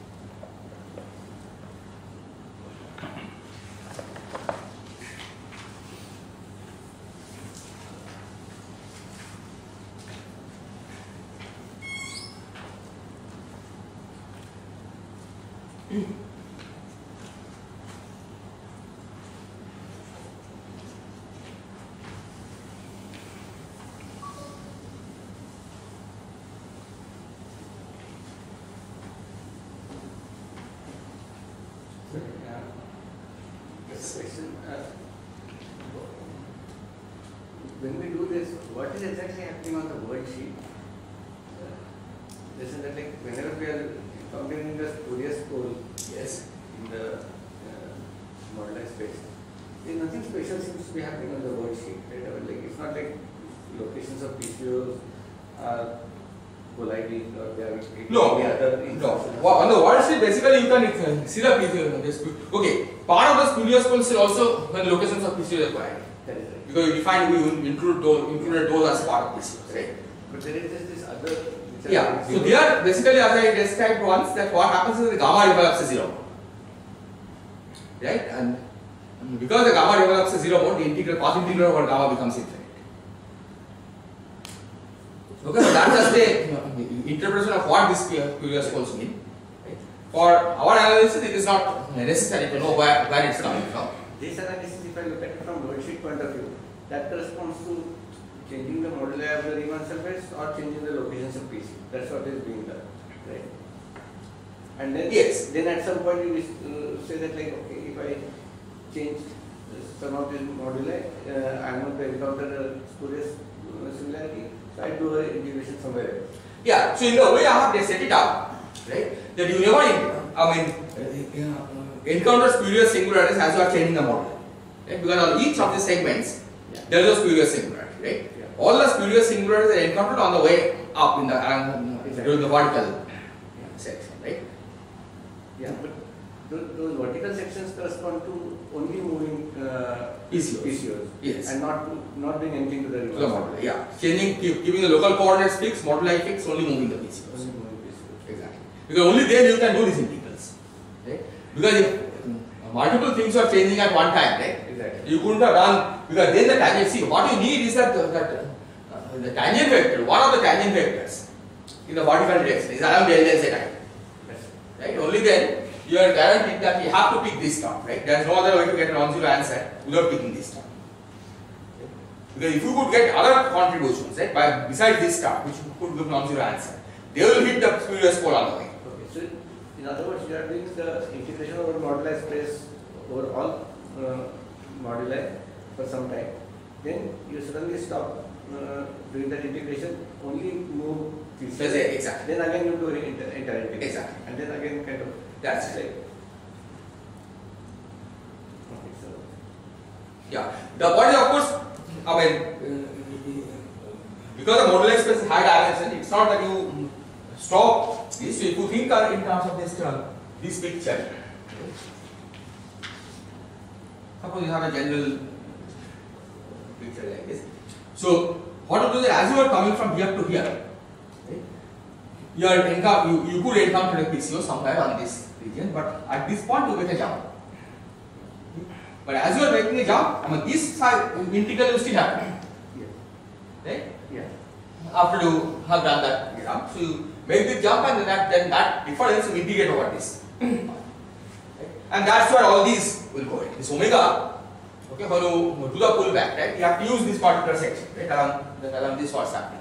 When we do this, what is exactly happening on the word sheet? This is that like whenever we are encountering the spurious pole Yes. in the modelized space, there's nothing special seems to be happening on the word sheet. Right? Like it's not like locations of PCOs are colliding or they are No, any other no. On the word sheet, basically you can see the PCO. Okay, part of the spurious poles is also when locations of PCO are acquired. That is right. Because we included those as part of PCOs, right? But there is this other. which are Yeah. like So zero. they are basically, as I described once, that what happens is the gamma develops a zero mode, right? And because the gamma develops a zero mode, the integral cos integral over gamma becomes infinite. Okay, so that's just the interpretation of what this Fourier poles mean. Right? For our analysis, it is not necessary to know where it's coming from. This analysis, if I look at it from wordsheet point of view, that corresponds to changing the moduli of the Riemann surface or changing the locations of PC. That's what is being done, right? And then, Yes. then at some point you say that like, okay, if I change some of these moduli, I'm going to encounter a spurious similarity, so I do an integration somewhere else. Yeah, so in the way I have set it up, right, that you never, encounter spurious singularities as you are changing the model, right? Because on each of the segments, there is a spurious singularity, right? Yeah. All the spurious singularities are encountered on the way up in the during the vertical section, right? Yeah, but those vertical sections correspond to only moving PCOs. Yes. And not doing anything to the To the Riemann model, yeah. Giving the local coordinates fixed, moduli fixed, only moving the PCOs. Only moving PCOs. Exactly. Because only then you can do these integrals, right? Because if multiple things are changing at one time, right? Exactly. You couldn't have done, because then the tangent, see, what you need is that the tangent vector, one of the tangent vectors in the vertical direction is around the LZ time, Yes. right? Only then you are guaranteed that you have to pick this term, right? There is no other way to get a non-zero answer without picking this term. Because if you could get other contributions, right, besides this term, which could give non-zero answer, they will hit the spurious pole on the way. Okay. So in other words, you are doing the integration over moduli space over all moduli for some time. Then you suddenly stop doing that integration, only move PCOs. That's it, exactly. Then again you do entire integration. Exactly. And then again kind of. That's like. it. Okay, so. Yeah. The point is, of course, because the moduli space is high dimension, it's not that you stop this. So if you think in terms of this picture, suppose you have a general picture like this. So what to do is, as you are coming from here to here, right, you could encounter a PCO somewhere on this region, but at this point you make a jump. But as you are making a jump, this side integral is still happening, Yeah. right? Yeah. After you have done that jump, so you make the jump and then that difference you integrate over this. Right? And that's where all these will go in. This omega, okay, when you do the pullback, right, you have to use this particular section, right, along this what's happening.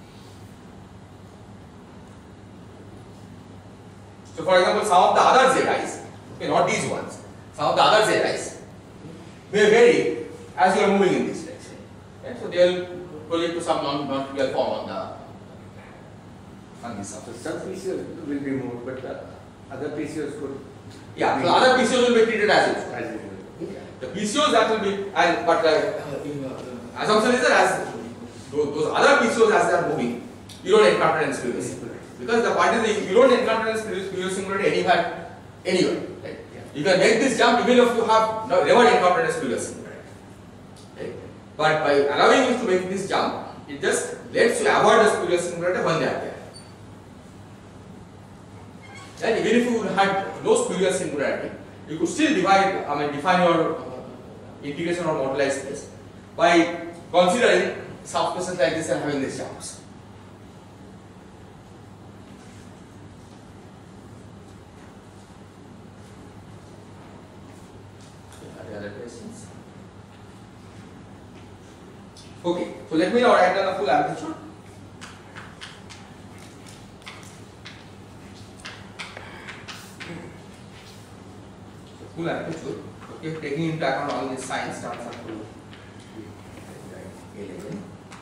So for example, some of the other zeros, okay, not these ones, some of the other zeros may vary as you are moving in this direction. Right? So they will project to some non-trivial form on this So surface. some PCOs will be moved, but the other PCOs could. Yeah, so other PCOs will be treated as usual. As usual. The PCOs that will be, but assumption is that as those other PCOs as they are moving, you don't encounter any spurious singularity. Because the point is that you don't encounter any spurious singularity anywhere, right? you can make this jump even if you have never encountered a spurious singularity. Right? But by allowing you to make this jump, it just lets you avoid the spurious singularity when they are there. And even if you had no spurious singularity, you could still define your integration or moduli space by considering subspaces like this and having these jumps. Are there other questions? Okay, so let me now write down the full amplitude. Full amplitude, okay, taking into account all these signs, starts up to A11.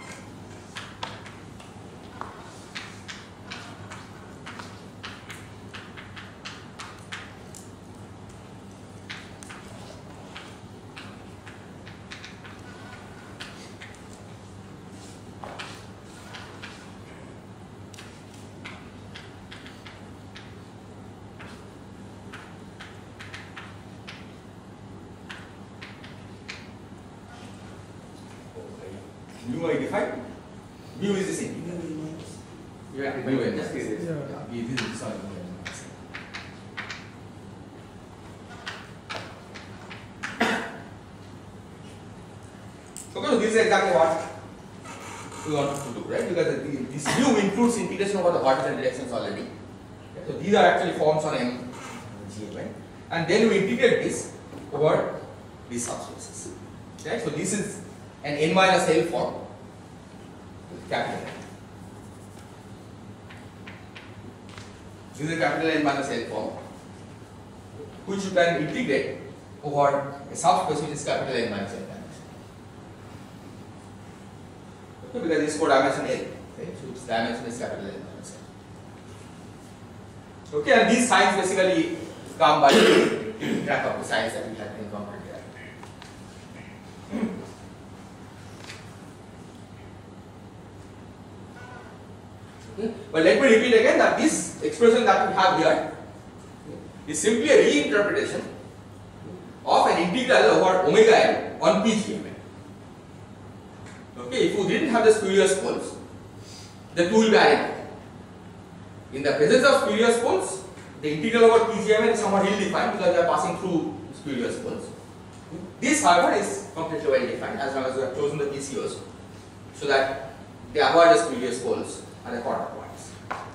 Mu I define. Mu is the same. You have mu in this case. Yeah. This is sorry. Okay, so this is exactly what we want to do, right? Because this mu includes integration over the vertical directions already. Okay, so these are actually forms on MGMN, and then we integrate this over these subspaces. Right? So this is an n minus L form with capital N. This is a capital N minus L form, which you can integrate over a subspace which is capital N minus L dimension. Okay, because this is co-dimension L, right? So its dimension is capital N minus L. Okay, and these signs basically come by keeping track of the signs that we have encountered there. Okay. But let me repeat again that this expression that we have here is simply a reinterpretation of an integral over omega n on PGMN. Okay, if you didn't have the spurious poles, the two will be identical. In the presence of spurious poles, the integral over PGMN is somewhat ill-defined because they are passing through spurious poles. This, however, is completely well defined as long as you have chosen the PCOs so that they avoid the spurious poles and the corner points.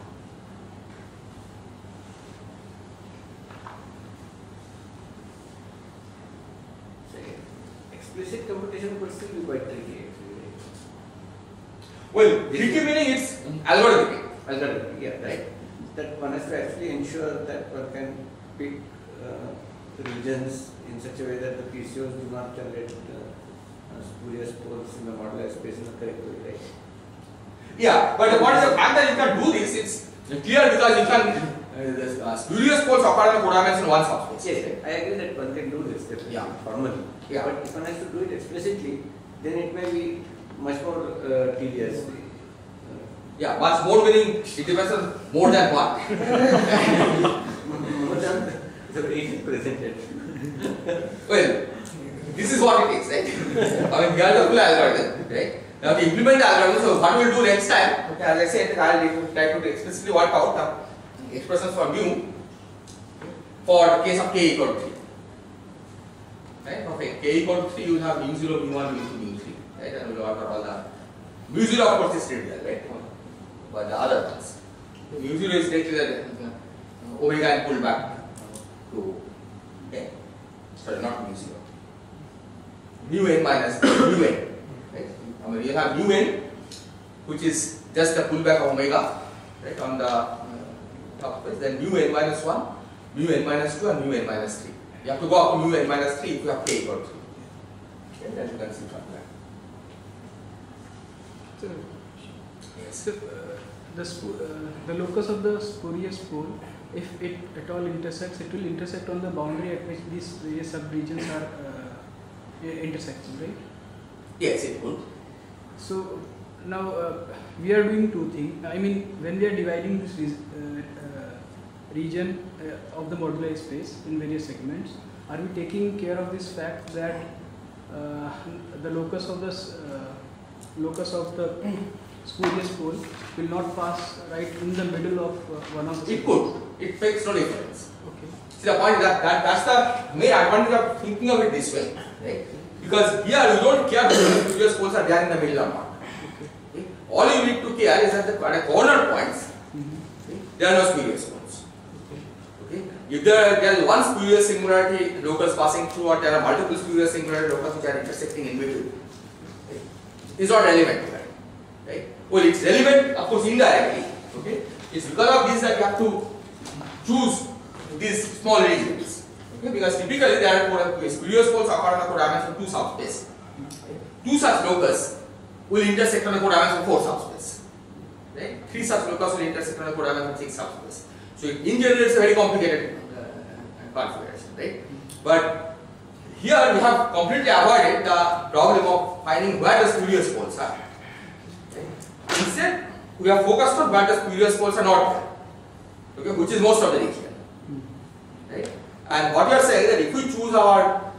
Explicit computation could still be quite tricky actually. Well, tricky meaning it's algorithmic. Algorithm, yeah, right. That one has to actually ensure that one can pick regions in such a way that the PCOs do not generate spurious poles in the moduli space in the correct way, right? Yeah, but what is the fact that you can do this? It's clear because you can spurious poles occur in the co-dimension one subspace. Yes, I agree that one can do this definitely, Yeah. formally. Yeah. But if one has to do it explicitly, then it may be much more tedious. Yeah, much more meaning it depends on more than one. More than the way it is presented. Well, this is what it is, right? I mean, we are the full algorithm, right? Now to implement the algorithm, so what we will do next time, okay, as I said, I will try to explicitly work out the expressions for mu for the case of k equal to 3. Right? For k equal to 3, you will have mu 0, mu 1, mu 2, mu 3. Right? And we will work out all the mu 0 of course is trivial, right? But the other ones. Mu 0 is directly the omega and pulled back to n. Sorry, not mu 0. Mu n minus mu n. Right? I mean, you have mu n, which is just the pullback of omega, right, on the top space. Then mu n minus 1, mu n minus 2, and mu n minus 3. You have to go up to mu n minus 3 if you have k equal to 3. Okay, then you can see from that. So, the locus of the spurious pole, if it at all intersects, it will intersect on the boundary at which these various subregions are intersecting, right? Yes, it would. So now we are doing two things. I mean, when we are dividing this region of the moduli space in various segments, are we taking care of this fact that the locus of the spurious pole will not pass right in the middle of one of the It could. It makes no difference. Okay. See, the point is that's the main advantage of thinking of it this way, right? Because here you don't care whether the spurious poles are there in the middle or not. Okay? All you need to care is that at the corner points, there are no spurious poles. Okay? If there is one spurious singularity locus passing through, or there are multiple spurious singularity locus which are intersecting in between, right? It's not relevant here, right? Well, it's relevant, of course, indirectly. Okay? It's because of this that you have to choose these small regions. Okay? Because typically there are spurious poles occur on the codimension 2 subspace. Okay? 2 such locus will intersect on the codimension 4 subspace. Right? 3 such locus will intersect on the codimension 6 subspace. So in general it's a very complicated configuration, right? But here we have completely avoided the problem of finding where the spurious poles are. Okay? Instead, we are focused on where the spurious poles are not there. Okay? Which is most of the region. Right? And what we are saying is that if we choose our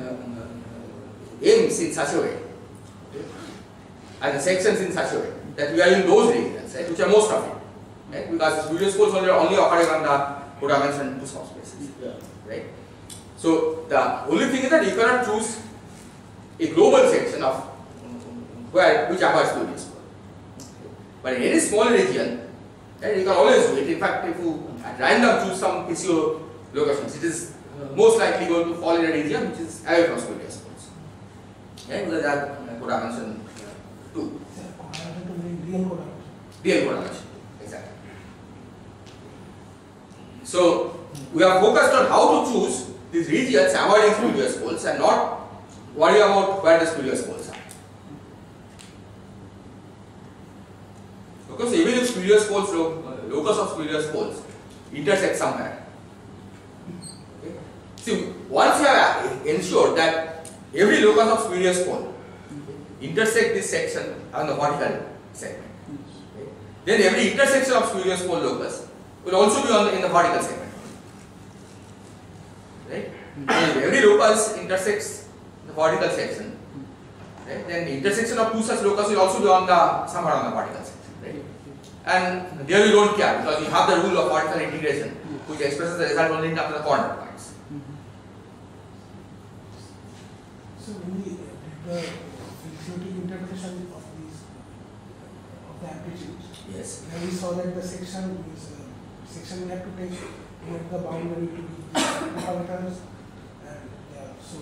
aims in such a way, okay, and the sections in such a way, that we are in those regions, right, which are most of it, right? Because the spurious poles are only occurring on the codimension 2 subspaces, right? So the only thing is that you cannot choose a global section of which avoids spurious pole. But in any small region, right, you can always do it. In fact, if you at random choose some PCO locations, it is most likely going to fall in a region which is away from spurious poles. Right? Because that codimension 2. Real codimension. Exactly. So we are focused on how to choose these regions avoiding spurious poles and not worry about where the spurious poles are. Okay, so even if spurious poles, locus of spurious poles intersect somewhere. Okay. See, once you have ensured that every locus of spurious pole intersect this section on the vertical segment, okay, then every intersection of spurious pole locus will also be in the vertical segment. Right? If every locus intersects the vertical section, right, then the intersection of 2 such locus will also be somewhere on the vertical section. Right? And there you don't care because you have the rule of vertical integration which expresses the result only in terms of the corner points. So when we did the floating interpretation of the amplitudes, Yes. then we saw that the section we have to take the boundary to be the parameters, and so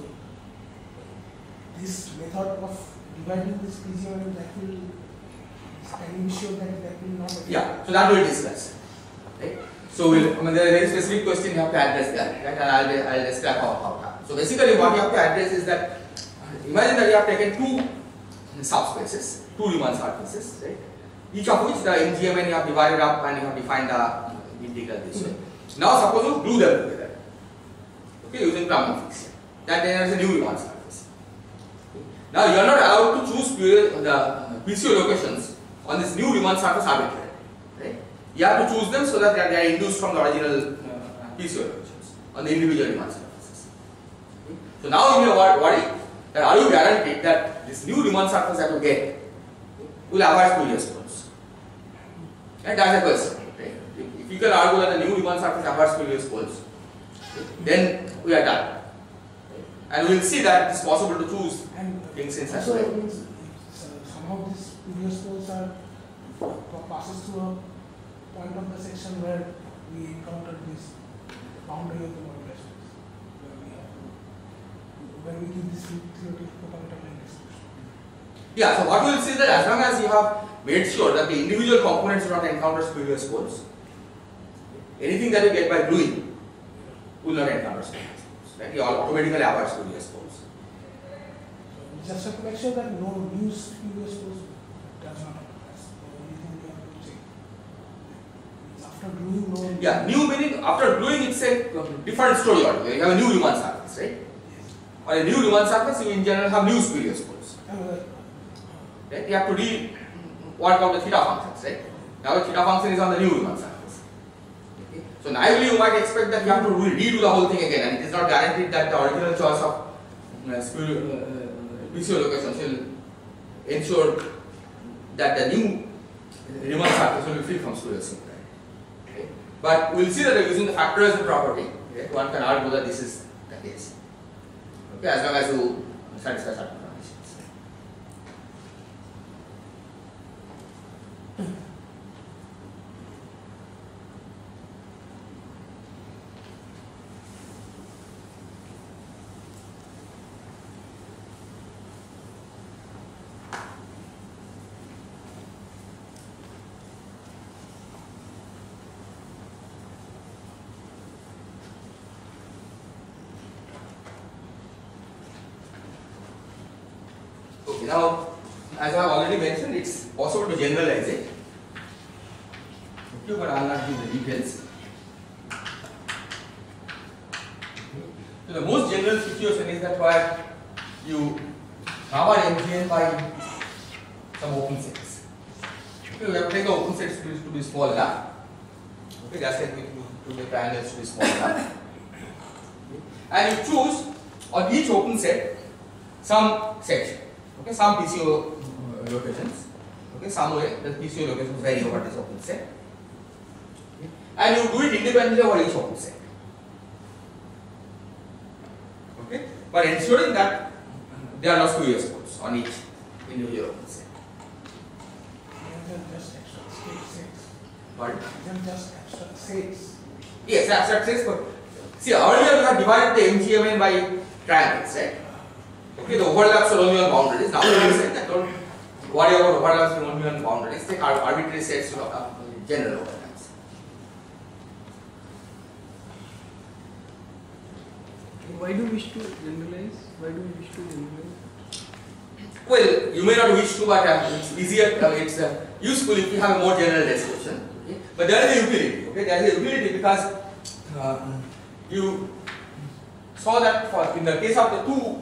this method of dividing this PGM, that will, can you be sure that will not affect? Yeah, so that we'll discuss. Right? So there is a very specific question you have to address there, right? And I'll describe how it happens. So basically what you have to address is that imagine that you have taken 2 subspaces, 2 Riemann surfaces, right? Each of which the MGMN you have divided up and you have defined the integral this way. Now suppose you glue them together, okay, using Brahman fixation. That then has a new Riemann surface. Okay. Now you are not allowed to choose the PCO locations on this new Riemann surface arbitrarily, right? You have to choose them so that they are induced from the original PCO locations on the individual Riemann surfaces. Okay. So now you may worry that are you guaranteed that this new Riemann surface that you get will avoid spurious poles? And that's the question. Right? If you can argue that the new Riemann surface avoids spurious poles, then we are done. Right? And we will see that it is possible to choose things in such a way. Also means somehow these previous poles are passes through a point of the section where we encountered this boundary of the moduli space, where we give this theoretical parameter line distribution. Yeah, so what we will see is that as long as you have made sure that the individual components do not encounter spurious poles, anything that you get by gluing will not encounter spurious poles. Right? You automatically avoid spurious poles. So just have to make sure that no new spurious poles does not occur. That's the only thing we have to check. It's after gluing, no. Yeah, new meaning after gluing it's a different story altogether. You have a new Riemann surface, right? Yes. On a new Riemann surface, you in general have new spurious poles. Right? You have to work out the theta functions, right? Now the theta function is on the new Riemann surface. Okay? So So naively you might expect that you have to redo the whole thing again, and it is not guaranteed that the original choice of PCO locations will ensure that the new Riemann surface will be free from spurious singularities. Okay. But we will see that using the factorization property, okay, one can argue that this is the case. Okay, as long as you satisfy certain conditions. Okay, now, as I have already mentioned, it's possible to generalize it. Okay, but I will not give the details. So the most general situation is that where you cover MGN by some open sets. Okay, we have to take the open sets to be small enough. Okay, just like to the triangles to be small enough. And you choose on each open set some section. Okay, some PCO locations. Okay, some way the PCO locations vary over this open set. Okay. And you do it independently over each open set. Okay, but ensuring that there are no spurious poles on each individual open set. Just abstract sets. Pardon? Just abstract sets. Yes, abstract sets. But see, earlier we have divided the MGMN by triangles, right? Okay, the overlaps are only on boundaries. Now we are saying that don't worry about overlaps only on boundaries. Take arbitrary sets of general overlaps. Why do you wish to generalize? Why do you wish to generalize? Well, you may not wish to, but it's easier, it's useful if you have a more general description. Okay? But there is a utility. Okay, there is a utility because you saw that for in the case of the two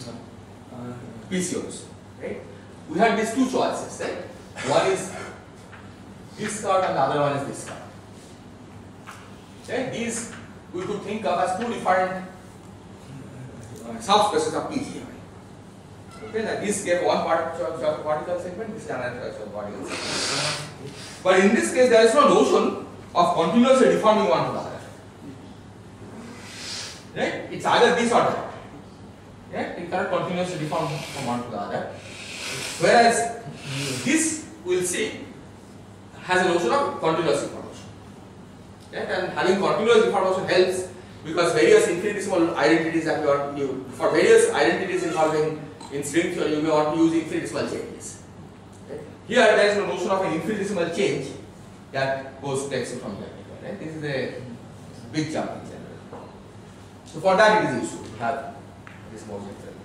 PCOs, right? We had these two choices, right? One is this curve and the other one is this curve. Okay? These we could think of as two different subspaces of PGMN. Okay, that this gave one particle segment, this is another particle segment. But in this case, there is no notion of continuously deforming one to the other. Right? It's either this or that. Right? It cannot continuously deform from one to the other. Whereas this, we'll see, has a notion of continuous deformation. Right? And having continuous deformation helps because various infinitesimal identities that for various identities involving in string theory, you may want to use infinitesimal changes. Right? Here, there is no notion of an infinitesimal change that takes you from here. Right? This is a big jump in general. So for that, it is useful to have this more general situation.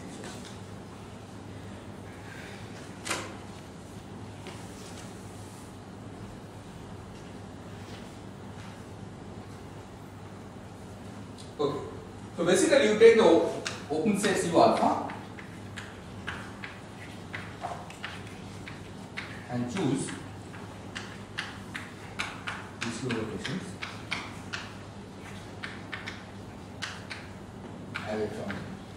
Okay. So basically, you take the open sets U alpha and choose these two locations. I will try.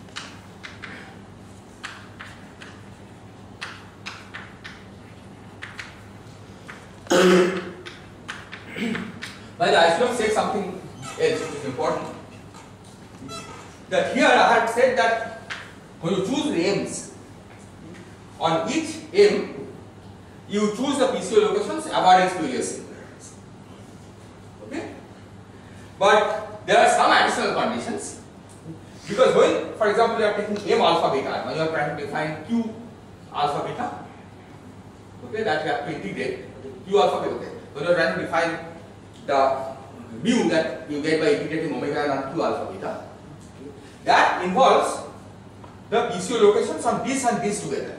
By the way, I should have said something else which is important. That here I had said that when you choose the M's, on each M, you choose the PCO locations avoiding spurious singularities. Okay? But there are some additional conditions. Because when, for example, you are taking M alpha beta, when you are trying to define Q alpha beta, okay, that you have to integrate Q alpha beta. Okay. When you are trying to define the mu that you get by integrating omega n on Q alpha beta, that involves the PCO locations on this and this together.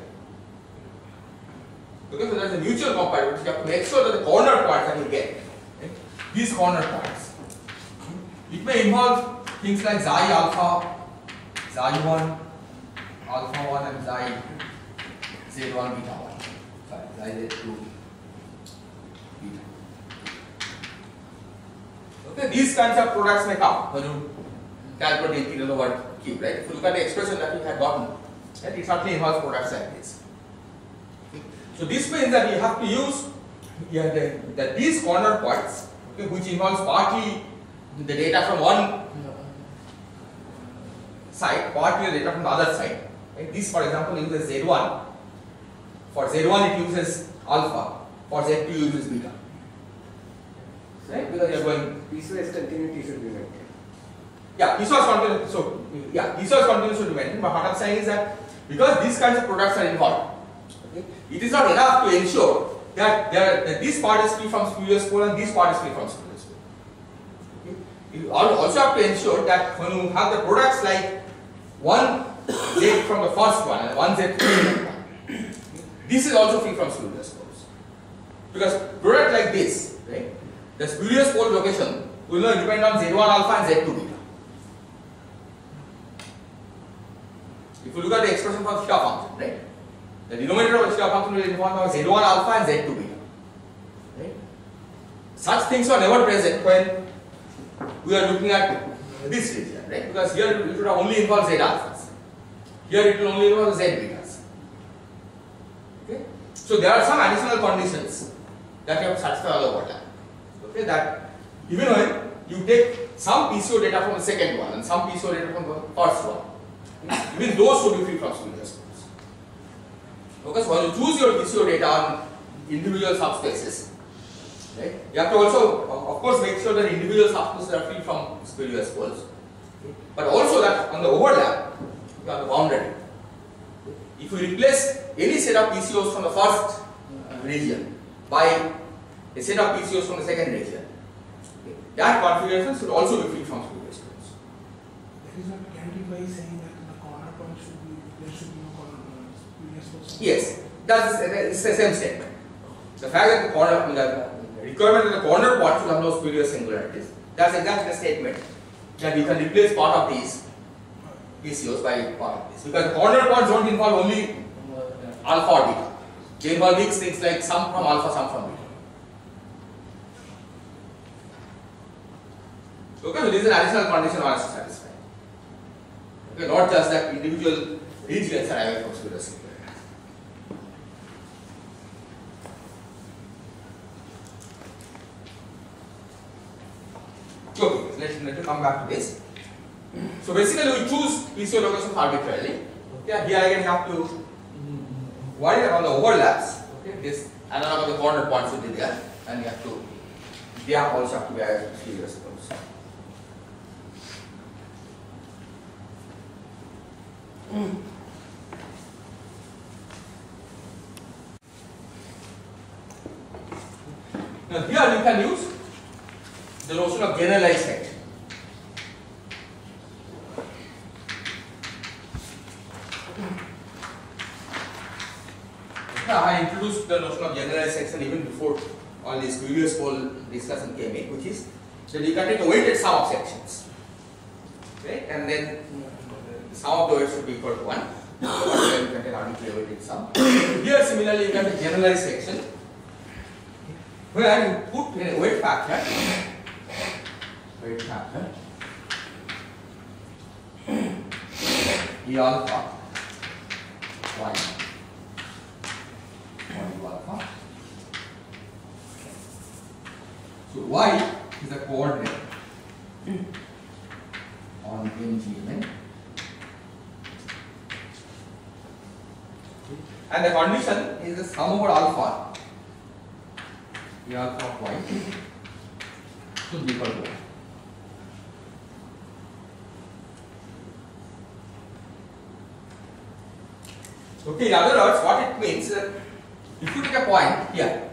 Okay, so there is a mutual compatibility. You have to make sure that the corner points that you get, okay, these corner points. It may involve things like xi alpha, xi1, alpha 1 and xi z1 beta 1. Sorry, xi z2 beta. Okay, these kinds of products may come when you calculate the integral over Q, right? If you look at the expression that we had gotten, right, it certainly involves products like this. Okay. So this means that you have to use these corner points, okay, which involves partly the data from one side, partly the data from the other side. Right? This, for example, uses Z1. For Z1 it uses alpha. For Z2 it uses beta. Right? Because you are going piecewise continuity should be maintained. Yeah, piecewise continuity. So yeah, piecewise continuity should be maintained. But what I'm saying is that because these kinds of products are involved, okay, it is not enough to ensure that this part is free from spurious pole and this part is free from spurious pole. Okay. You also have to ensure that when you have the products like one Z from the first one and one Z from the second one, this is also free from spurious poles. Because product like this, right, the spurious pole location will not depend on Z1 alpha and Z2 beta. If you look at the expression for theta function, right, the denominator of the theta function will involve Z1 alpha and Z2 beta. Right? Such things are never present when we are looking at this region, right? Because here it would only involve Z alphas. Here it will only involve Z betas. Okay? So there are some additional conditions that you have to satisfy all over that. Okay, that even when you take some PCO data from the second one and some PCO data from the first one, even those should be free from spurious poles. Because when you choose your PCO data on individual subspaces, right, you have to also, of course, make sure that individual subspaces are free from spurious poles, but also that on the overlap, you have the boundary. If you replace any set of PCOs from the first region by a set of PCOs from the second region, that configuration should also be free from spurious poles. That is what guaranteed by saying that the corner point should be, there should be no corner spurious poles. Yes, it's the same statement. The fact that the corner, the requirement that the corner point should have no spurious singularities, that's exactly the statement that we can replace part of these PCOs by part of this. Because the corner points don't involve only alpha or beta. They involve mixed things like some from alpha, some from beta. Okay, so this is an additional condition one has to satisfy. Okay, not just that individual regions are away from spurious singularities. Okay, let me come back to this. So basically we choose PCO locations arbitrarily. Okay, here again you have to worry about the overlaps. Okay, this analog of the corner points will be there, and you have to, they also have to be spurious poles. Now here you can use the notion of generalized section. I introduced the notion of generalized section even before all this spurious pole discussion came in, which is that you can take a weighted sum of sections, right? And then the sum of the weights should be equal to 1. You can take arbitrary weighted sum. Here similarly you can take generalized section where you put in a weight factor E alpha y U alpha. So y is the coordinate on MGMN, and the condition is the sum over alpha E alpha of y should be equal to 1. Okay, in other words, what it means is that if you take a point here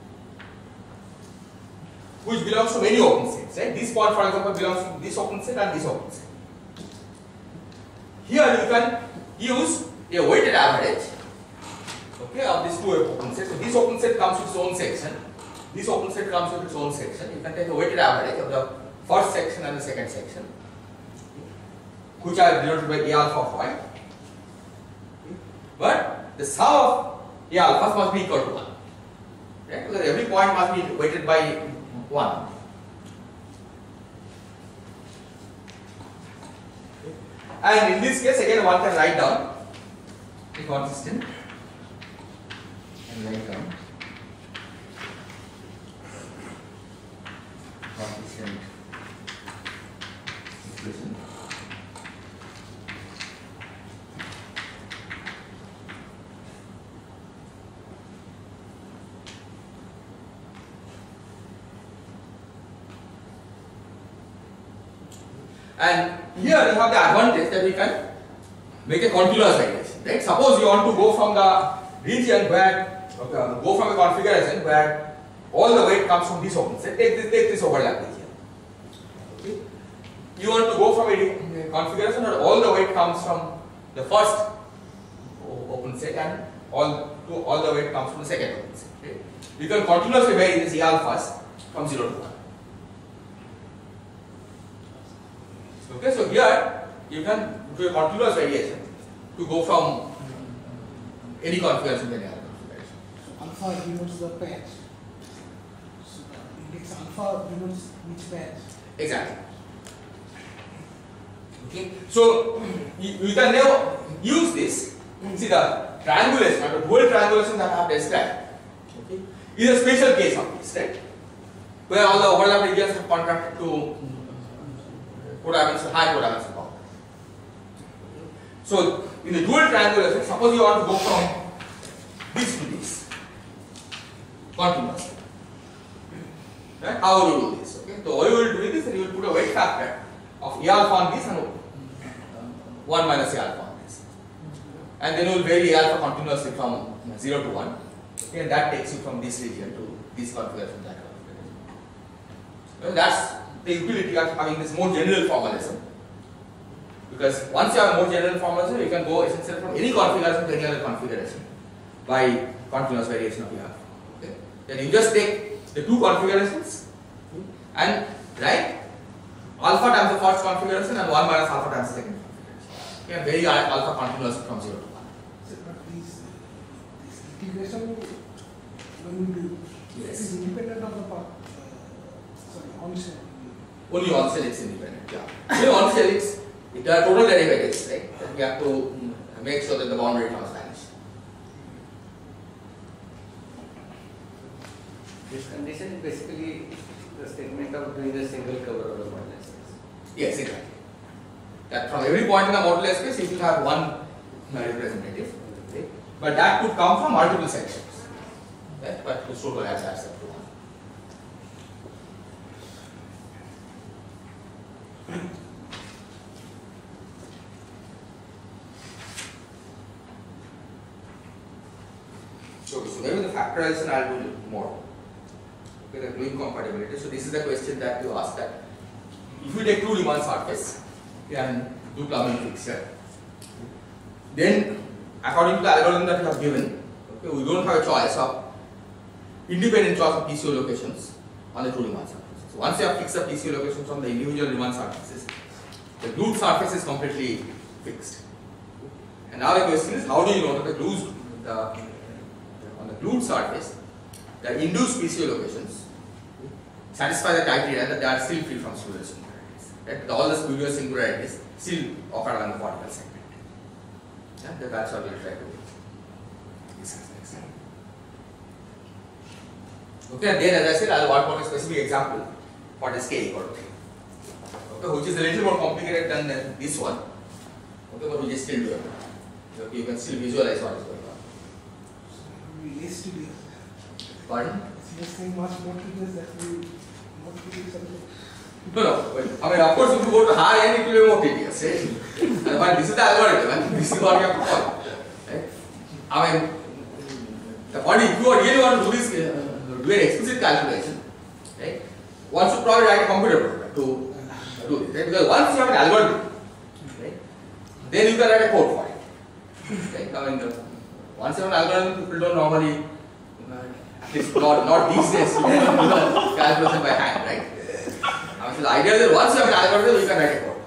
which belongs to many open sets, right? This point, for example, belongs to this open set and this open set. Here you can use a weighted average, okay, of these two open sets. So this open set comes with its own section. This open set comes with its own section. You can take a weighted average of the first section and the second section, which are denoted by A alpha of y. But the sum of A alphas must be equal to 1. Right? Because every point must be weighted by 1. And in this case, again, one can write down a consistent and write down consistent equation. And here you have the advantage that we can make a continuous variation. Right? Suppose you want to go from the region where, go from a configuration where all the weight comes from this open set. Take this overlap region. Okay? You want to go from a configuration where all the weight comes from the first open set and all the weight comes from the second open set. Okay? You can continuously vary this E alphas from 0 to 1. Okay, so here you can do a continuous variation to go from any configuration to any other configuration. So alpha denotes the patch. So index alpha denotes which patch. Exactly. Okay, so you can now use this. See the triangulation, or the dual triangulation that I have described. Okay, is a special case of this, right? Where all the overlap regions are contracted to high codimension power. So in the dual triangulation, suppose you want to go from this to this continuously. Right? How will you do this? Okay, so all you will do is you will put a weight factor of E alpha on this and 1 minus E alpha on this. And then you will vary E alpha continuously from 0 to 1. Okay, and that takes you from this region to this configuration, that configuration. So that's the utility of having this more general formalism, because once you have a more general formalism, you can go essentially from any configuration to any other configuration by continuous variation of E alpha. Okay? Then you just take the two configurations and write alpha times the first configuration and 1 minus alpha times the second configuration. Okay? And vary alpha continuously from 0 to 1. So, but this integration, when we do, Yes. is independent of the part. On cell. Only on cell it's independent, yeah. Only on cell it's total derivatives, right? That we have to make sure that the boundary terms vanish. This condition is basically the statement of doing a single cover of the modulus space. Yes, exactly. That from every point in the modulus space, you will have one representative, right? But that could come from multiple sections, right? But the total has that up to one. So maybe the factorization I'll do more. Okay, the gluing compatibility. So this is the question that you asked, that if you take two Riemann surface, you can do plumbing fixture. Then according to the algorithm that you have given, okay, we don't have a choice of independent choice of PCO locations on the two Riemann surfaces. So once you have fixed the PCO locations on the individual Riemann surfaces, the glued surface is completely fixed. And now the question is, how do you know that on the glued surface, the induced PCO locations satisfy the criteria that they are still free from spurious singularities. Right? All the spurious singularities still occur along the vertical segment. Yeah? That's what we will try to discuss next time. Okay, and then as I said, I will work on a specific example for the scale equal to 3. Okay, which is a little more complicated than this one. Okay, but we just still do it. Okay, you can still visualize what is going on. We less tedious. Pardon? It's just saying much more tedious that we not tedious something. No. Well, I mean, of course, if you go to high end, it will be more tedious. Right? But this is the algorithm, and this is what you have to follow. Right? I mean, the point is, if you really want to do this, do an explicit calculation, right? One should probably write a computer program to do this, right? Because once you have an algorithm, right, then you can write a code for it. Right? I mean, once you have an algorithm, people don't normally, at least not these days, you can do the calculation by hand, right? So the idea is that once you have an algorithm, you can write a code.